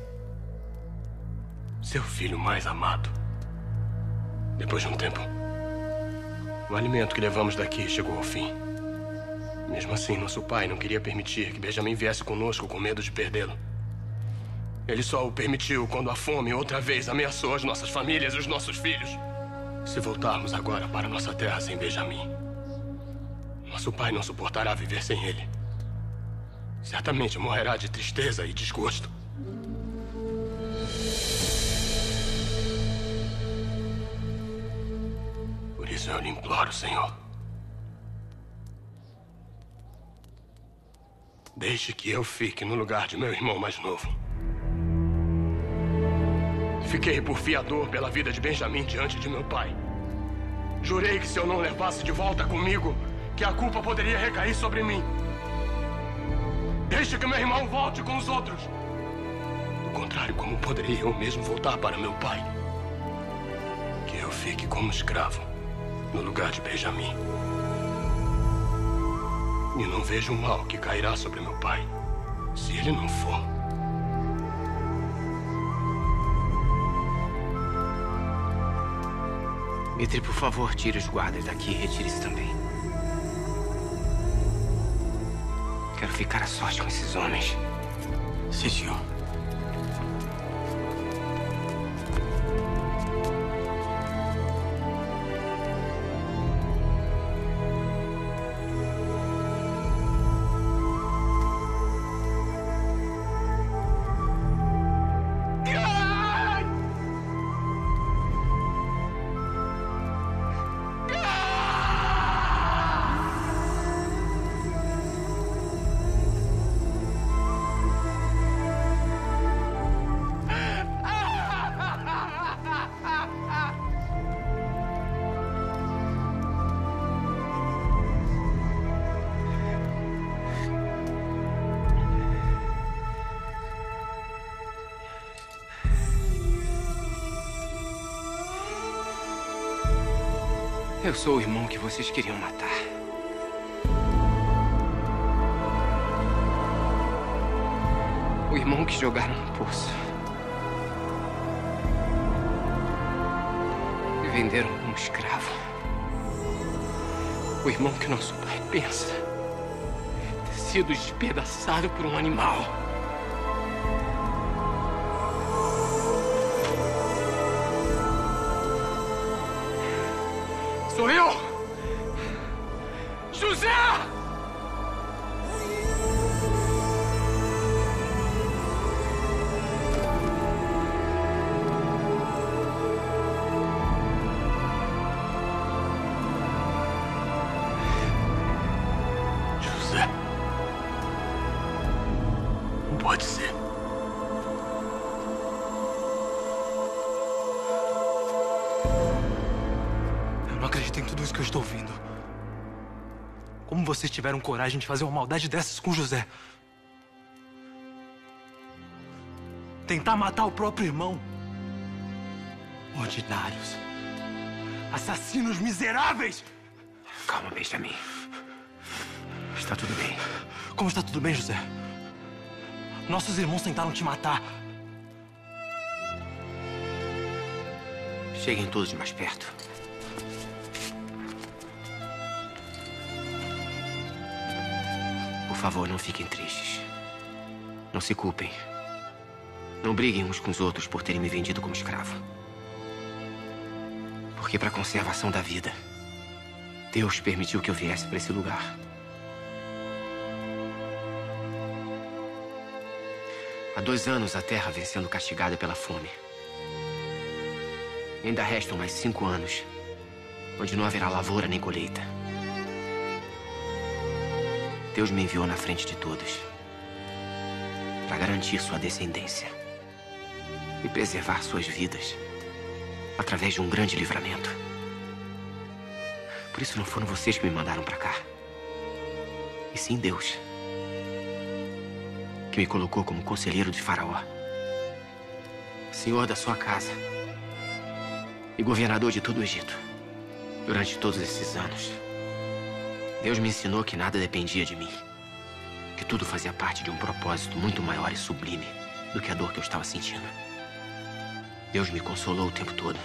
Seu filho mais amado. Depois de um tempo, o alimento que levamos daqui chegou ao fim. Mesmo assim, nosso pai não queria permitir que Benjamin viesse conosco com medo de perdê-lo. Ele só o permitiu quando a fome outra vez ameaçou as nossas famílias e os nossos filhos. Se voltarmos agora para nossa terra sem Benjamin, nosso pai não suportará viver sem ele. Certamente morrerá de tristeza e desgosto. Por isso eu lhe imploro, Senhor. Deixe que eu fique no lugar de meu irmão mais novo. Fiquei por fiador pela vida de Benjamin diante de meu pai. Jurei que se eu não o levasse de volta comigo, que a culpa poderia recair sobre mim. Deixe que meu irmão volte com os outros. Do contrário, como poderia eu mesmo voltar para meu pai? Que eu fique como escravo, no lugar de Benjamin. E não vejo o mal que cairá sobre meu pai, se ele não for. Mitre, por favor, tire os guardas daqui e retire-se também. Quero ficar a sorte com esses homens. Sim, senhor. Eu sou o irmão que vocês queriam matar. O irmão que jogaram no poço. E venderam como escravo. O irmão que nosso pai pensa ter sido despedaçado por um animal. Sou eu! José! José. Não pode ser. Eu não acredito em tudo isso que eu estou ouvindo. Como vocês tiveram coragem de fazer uma maldade dessas com José? Tentar matar o próprio irmão. Ordinários. Assassinos miseráveis! Calma, Benjamin. Está tudo bem. Como está tudo bem, José? Nossos irmãos tentaram te matar. Cheguem todos mais perto. Por favor, não fiquem tristes. Não se culpem. Não briguem uns com os outros por terem me vendido como escravo. Porque para a conservação da vida, Deus permitiu que eu viesse para esse lugar. Há 2 anos a terra vem sendo castigada pela fome. E ainda restam mais 5 anos, onde não haverá lavoura nem colheita. Deus me enviou na frente de todos para garantir sua descendência e preservar suas vidas através de um grande livramento. Por isso não foram vocês que me mandaram para cá, e sim Deus, que me colocou como conselheiro de Faraó, senhor da sua casa e governador de todo o Egito. Durante todos esses anos, Deus me ensinou que nada dependia de mim, que tudo fazia parte de um propósito muito maior e sublime do que a dor que eu estava sentindo. Deus me consolou o tempo todo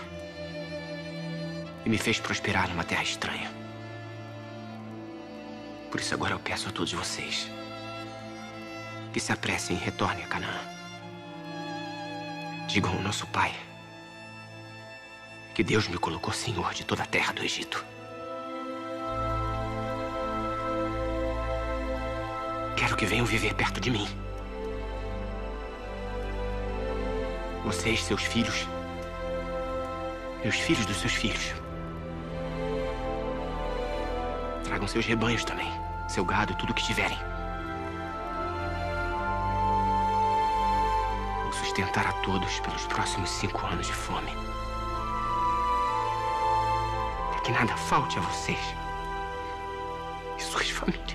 e me fez prosperar numa terra estranha. Por isso agora eu peço a todos vocês que se apressem e retornem a Canaã. Digam ao nosso pai que Deus me colocou senhor de toda a terra do Egito. Quero que venham viver perto de mim. Vocês, seus filhos, e os filhos dos seus filhos. Tragam seus rebanhos também, seu gado e tudo o que tiverem. Vou sustentar a todos pelos próximos 5 anos de fome. Para que nada falte a vocês e suas famílias.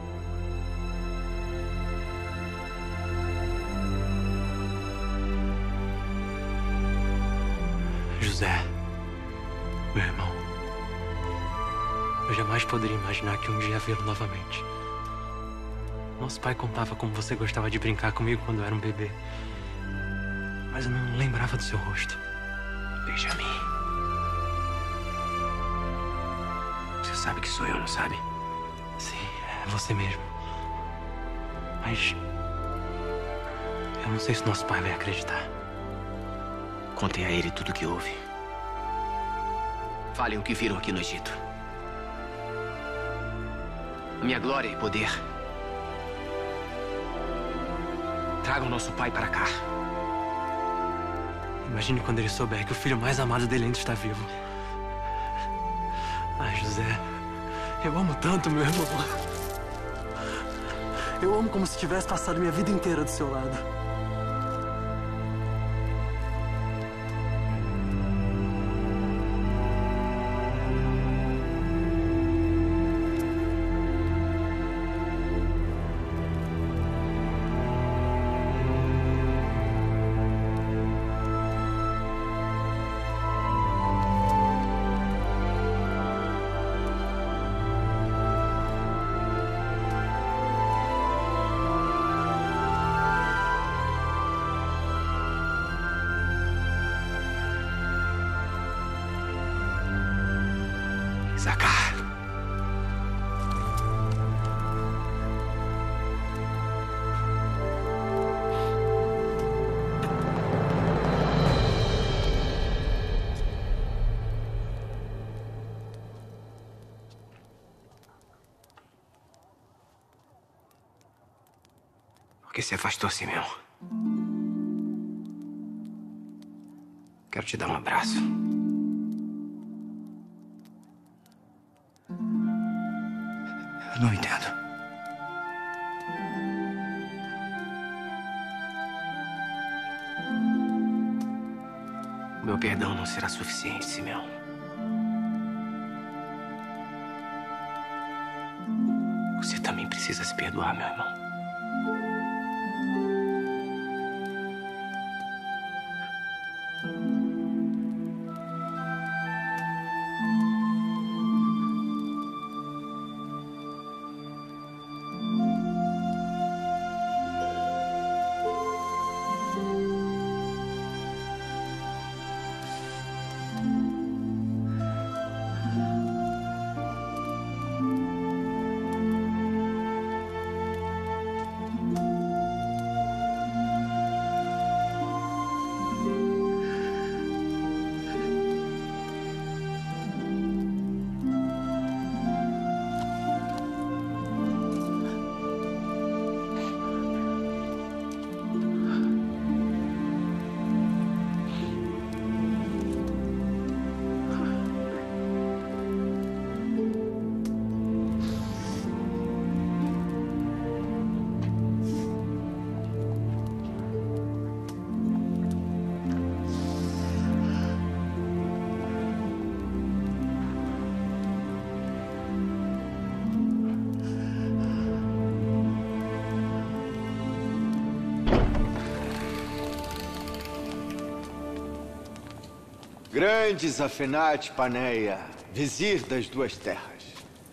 José, meu irmão, eu jamais poderia imaginar que um dia ia vê-lo novamente. Nosso pai contava como você gostava de brincar comigo quando eu era um bebê. Mas eu não lembrava do seu rosto. Benjamin. Você sabe que sou eu, não sabe? Sim, é você mesmo. Mas eu não sei se nosso pai vai acreditar. Contem a ele tudo o que houve. Falem o que viram aqui no Egito. A minha glória e poder. Tragam nosso pai para cá. Imagine quando ele souber que o filho mais amado dele ainda está vivo. Ai, José, eu amo tanto meu irmão. Eu amo como se tivesse passado minha vida inteira do seu lado. Zakar. Por que se afastou, Simeão? Quero te dar um abraço. Eu não entendo. O meu perdão não será suficiente, Simeão. Você também precisa se perdoar, meu irmão. Grande Zafenate Paneia, vizir das duas terras.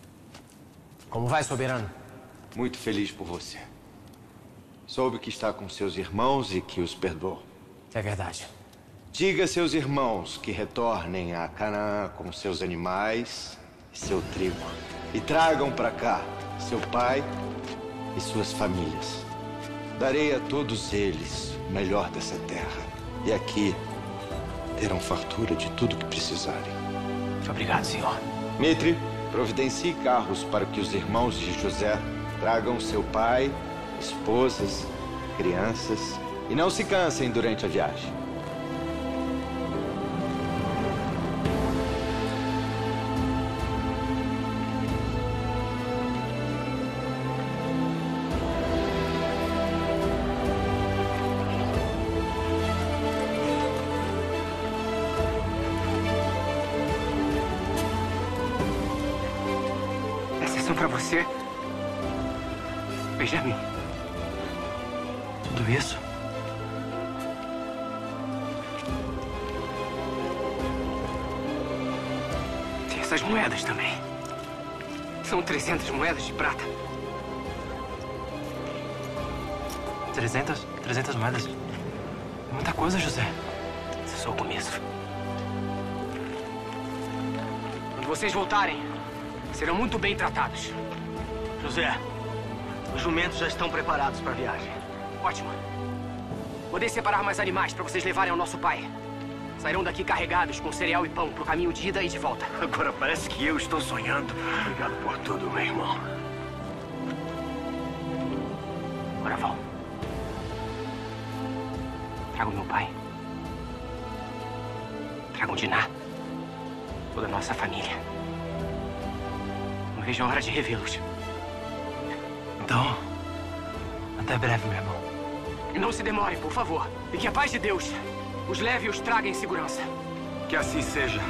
Como vai, soberano? Muito feliz por você. Soube que está com seus irmãos e que os perdoou. É verdade. Diga a seus irmãos que retornem a Canaã com seus animais e seu trigo. E tragam para cá seu pai e suas famílias. Darei a todos eles o melhor dessa terra. E aqui terão fartura de tudo que precisarem. Muito obrigado, senhor. Mitre, providencie carros para que os irmãos de José tragam seu pai, esposas, crianças e não se cansem durante a viagem. Pra você, Benjamin. Tudo isso? Tem essas moedas também. São 300 moedas de prata. 300 moedas? É muita coisa, José. Isso é só o começo. Quando vocês voltarem, serão muito bem tratados. José, os jumentos já estão preparados para a viagem. Ótimo. Mandei separar mais animais para vocês levarem ao nosso pai. Sairão daqui carregados com cereal e pão pro caminho de ida e de volta. Agora parece que eu estou sonhando. Obrigado por tudo, meu irmão. Agora vão. Tragam meu pai. Tragam Diná. Toda a nossa família. Não vejo a hora de revê-los. Então, até breve, meu irmão. E não se demorem, por favor. E que a paz de Deus os leve e os traga em segurança. Que assim seja.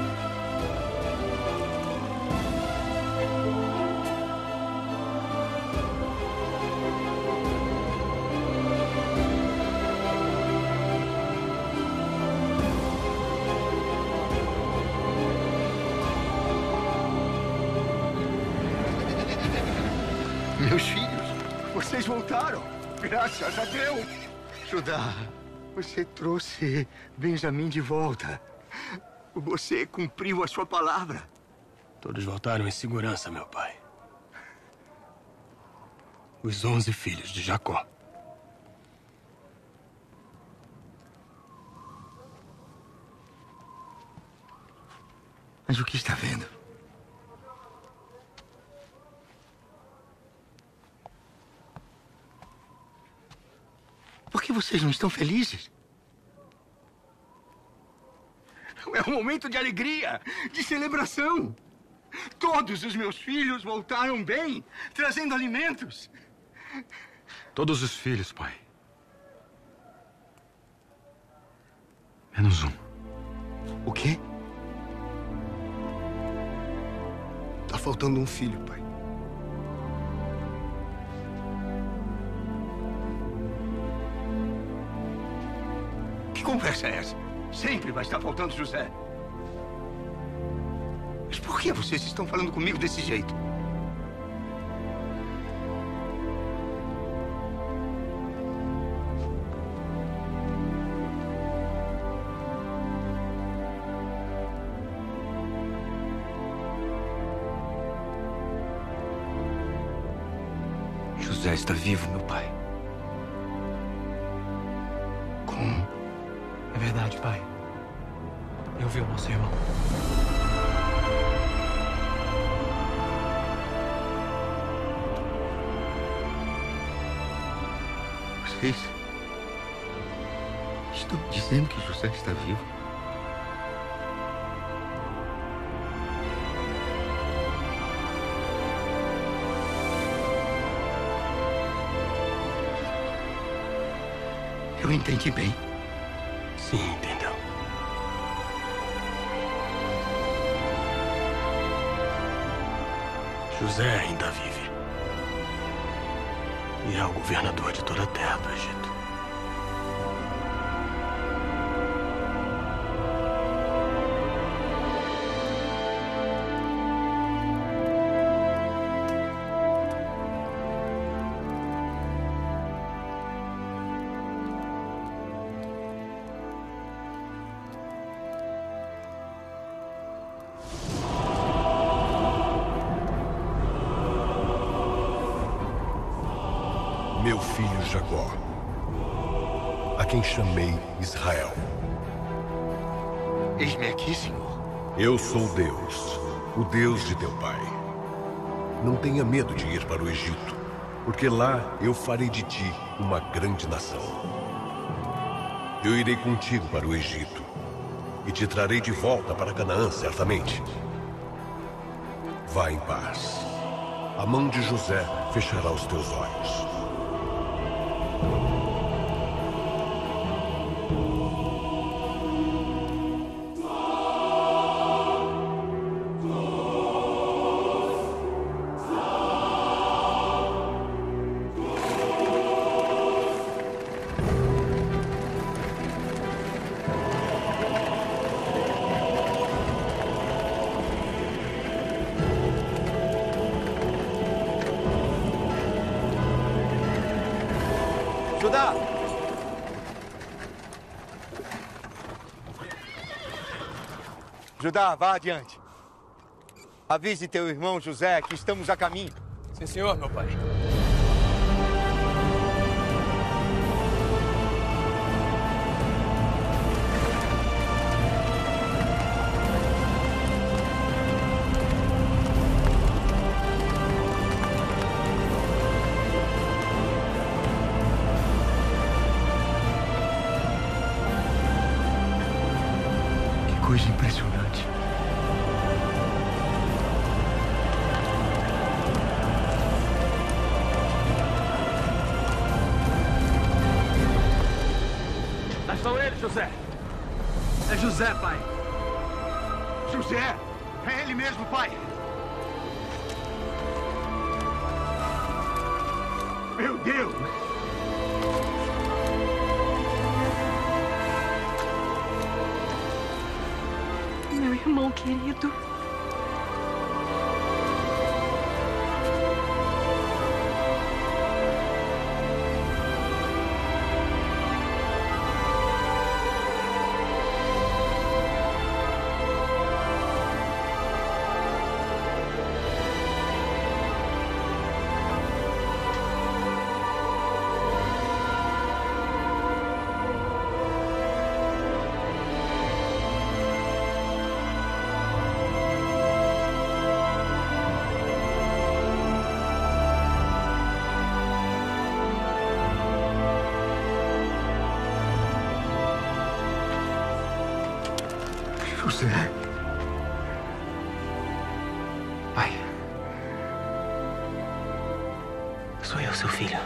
Meus filhos, vocês voltaram. Graças a Deus. Judá, você trouxe Benjamim de volta. Você cumpriu a sua palavra. Todos voltaram em segurança, meu pai. Os 11 filhos de Jacó. Mas o que está vendo? Por que vocês não estão felizes? É um momento de alegria, de celebração. Todos os meus filhos voltaram bem, trazendo alimentos. Todos os filhos, pai. Menos um. O quê? Tá faltando um filho, pai. Que conversa é essa? Sempre vai estar faltando José. Mas por que vocês estão falando comigo desse jeito? José está vivo, meu pai. Como? É verdade, pai. Eu vi o nosso irmão. Vocês estão dizendo que José está vivo? Eu entendi bem. Sim, entendeu. José ainda vive. E é o governador de toda a terra do Egito. Meu filho Jacó, a quem chamei Israel. Eis-me aqui, Senhor. Eu sou Deus, o Deus de teu pai. Não tenha medo de ir para o Egito, porque lá eu farei de ti uma grande nação. Eu irei contigo para o Egito e te trarei de volta para Canaã, certamente. Vá em paz. A mão de José fechará os teus olhos. Judá! Judá, vá adiante. Avise teu irmão José que estamos a caminho. Sim, senhor, meu pai. Coisa impressionante. Lá estão eles, José. É José, pai. José! É ele mesmo, pai. Meu Deus! Meu irmão querido. José. Pai. Sou eu, seu filho.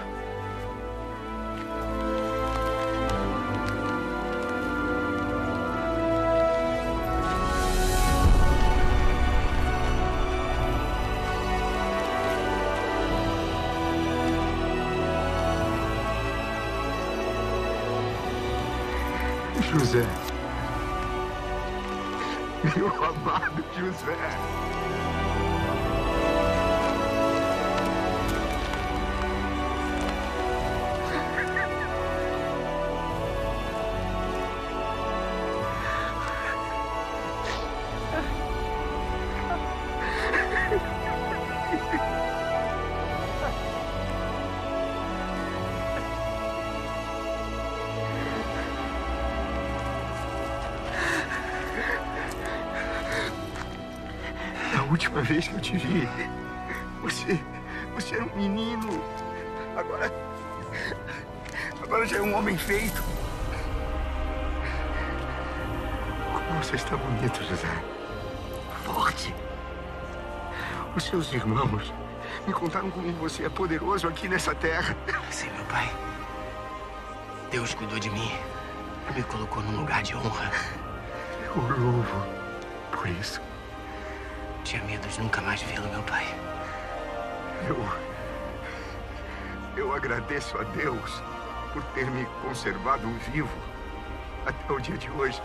José. Meu amado José. A última vez que eu te vi, você era um menino. Agora já é um homem feito. Como você está bonito, José. Forte. Os seus irmãos me contaram como você é poderoso aqui nessa terra. Sim, meu pai. Deus cuidou de mim e me colocou num lugar de honra. Eu o louvo por isso. Tinha medo de nunca mais vê-lo, meu pai. Eu agradeço a Deus por ter me conservado vivo até o dia de hoje.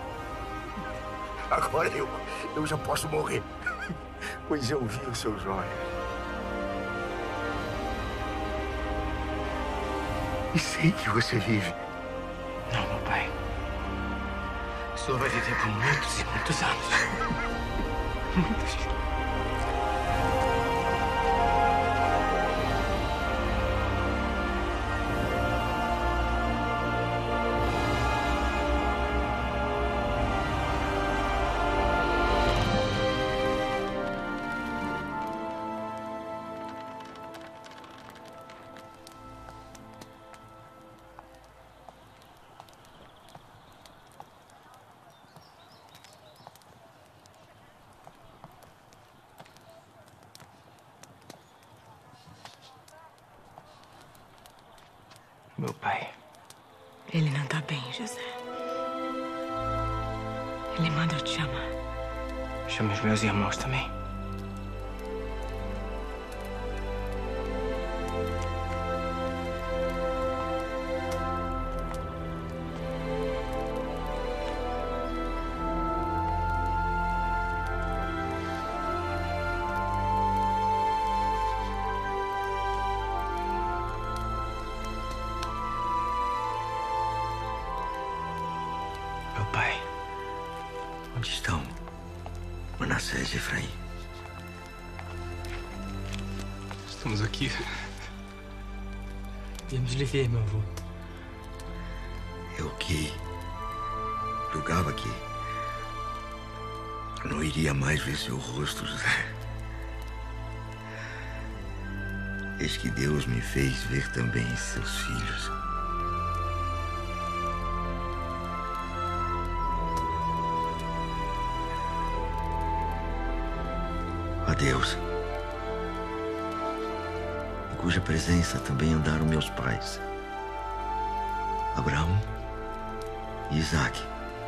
Agora eu já posso morrer, pois eu vi os seus olhos. E sei que você vive. Não, meu pai. O senhor vai viver por muitos e muitos anos. Muitos. Meu pai. Ele não tá bem, José. Ele manda eu te chamar. Chame os meus irmãos também. Meu pai, onde estão Manassés e Efraim? Estamos aqui. Viemos lhe ver, meu avô. Eu que julgava que eu não iria mais ver seu rosto, José. Eis que Deus me fez ver também seus filhos. A Deus, em cuja presença também andaram meus pais, Abraão e Isaque.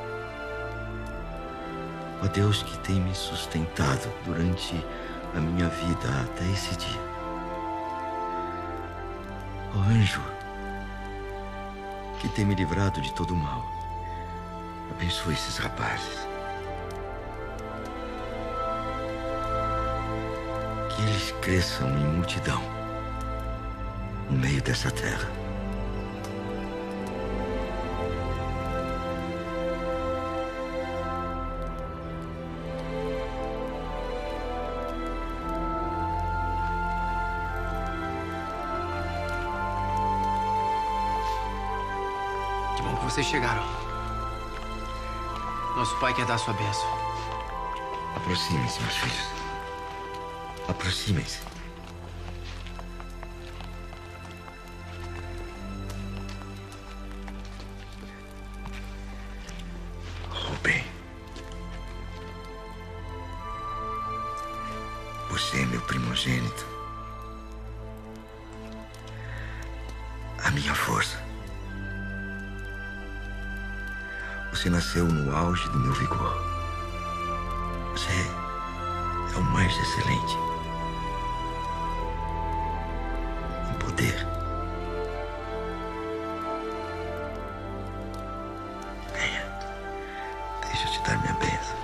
Ó Deus que tem me sustentado durante a minha vida até esse dia. Ó anjo, que tem me livrado de todo o mal, abençoe esses rapazes. Que eles cresçam em multidão no meio dessa terra. Que bom que vocês chegaram. Nosso pai quer dar sua bênção. Aproximem-se, meus filhos. Aproximem-se. Rubem, Você é meu primogênito. A minha força. Você nasceu no auge do meu vigor. Você é o mais excelente em poder. Venha. Deixa eu te dar minha bênção.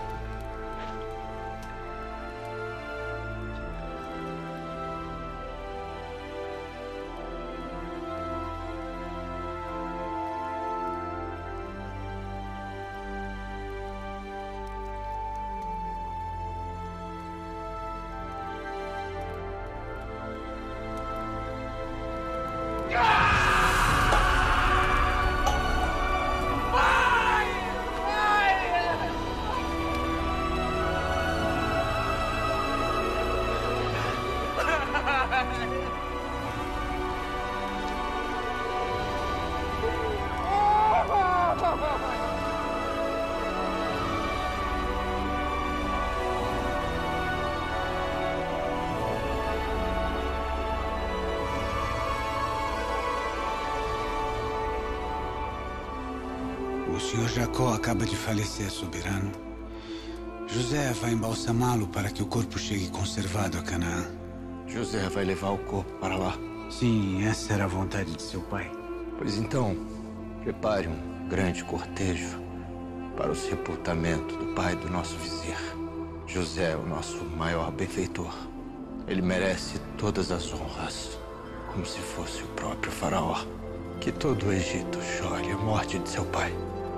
O senhor Jacó acaba de falecer, soberano. José vai embalsamá-lo para que o corpo chegue conservado a Canaã. José vai levar o corpo para lá? Sim, essa era a vontade de seu pai. Pois então, prepare um grande cortejo para o sepultamento do pai do nosso vizir. José é o nosso maior benfeitor. Ele merece todas as honras, como se fosse o próprio faraó. Que todo o Egito chore a morte de seu pai.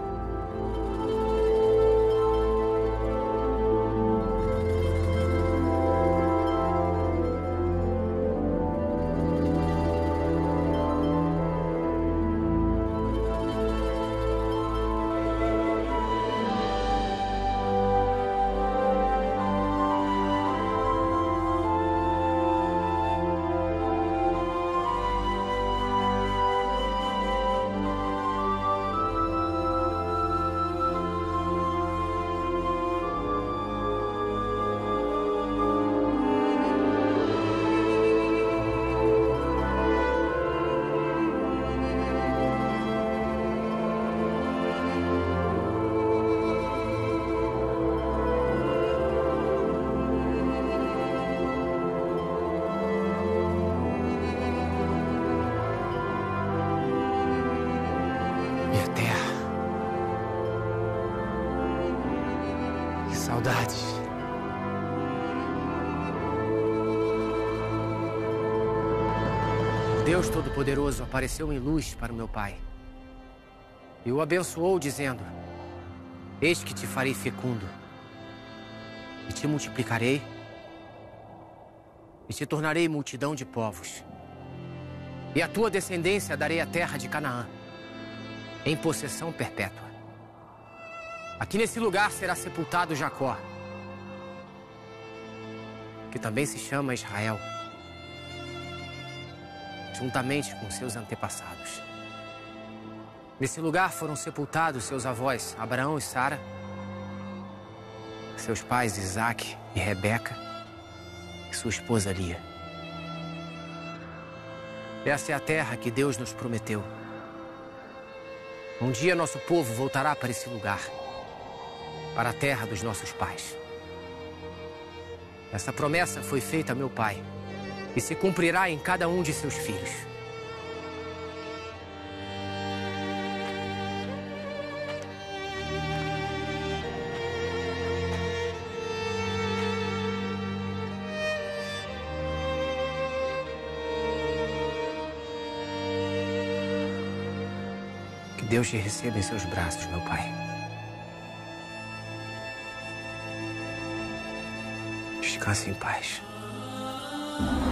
Saudades. Deus Todo-Poderoso apareceu em luz para o meu pai e o abençoou, dizendo: Eis que te farei fecundo, e te multiplicarei, e te tornarei multidão de povos. E à tua descendência darei a terra de Canaã, em possessão perpétua. Aqui nesse lugar será sepultado Jacó, que também se chama Israel, juntamente com seus antepassados. Nesse lugar foram sepultados seus avós Abraão e Sara, seus pais Isaque e Rebeca, e sua esposa Lia. Essa é a terra que Deus nos prometeu. Um dia nosso povo voltará para esse lugar, para a terra dos nossos pais. Essa promessa foi feita a meu pai e se cumprirá em cada um de seus filhos. Que Deus te receba em seus braços, meu pai. Descanse em paz.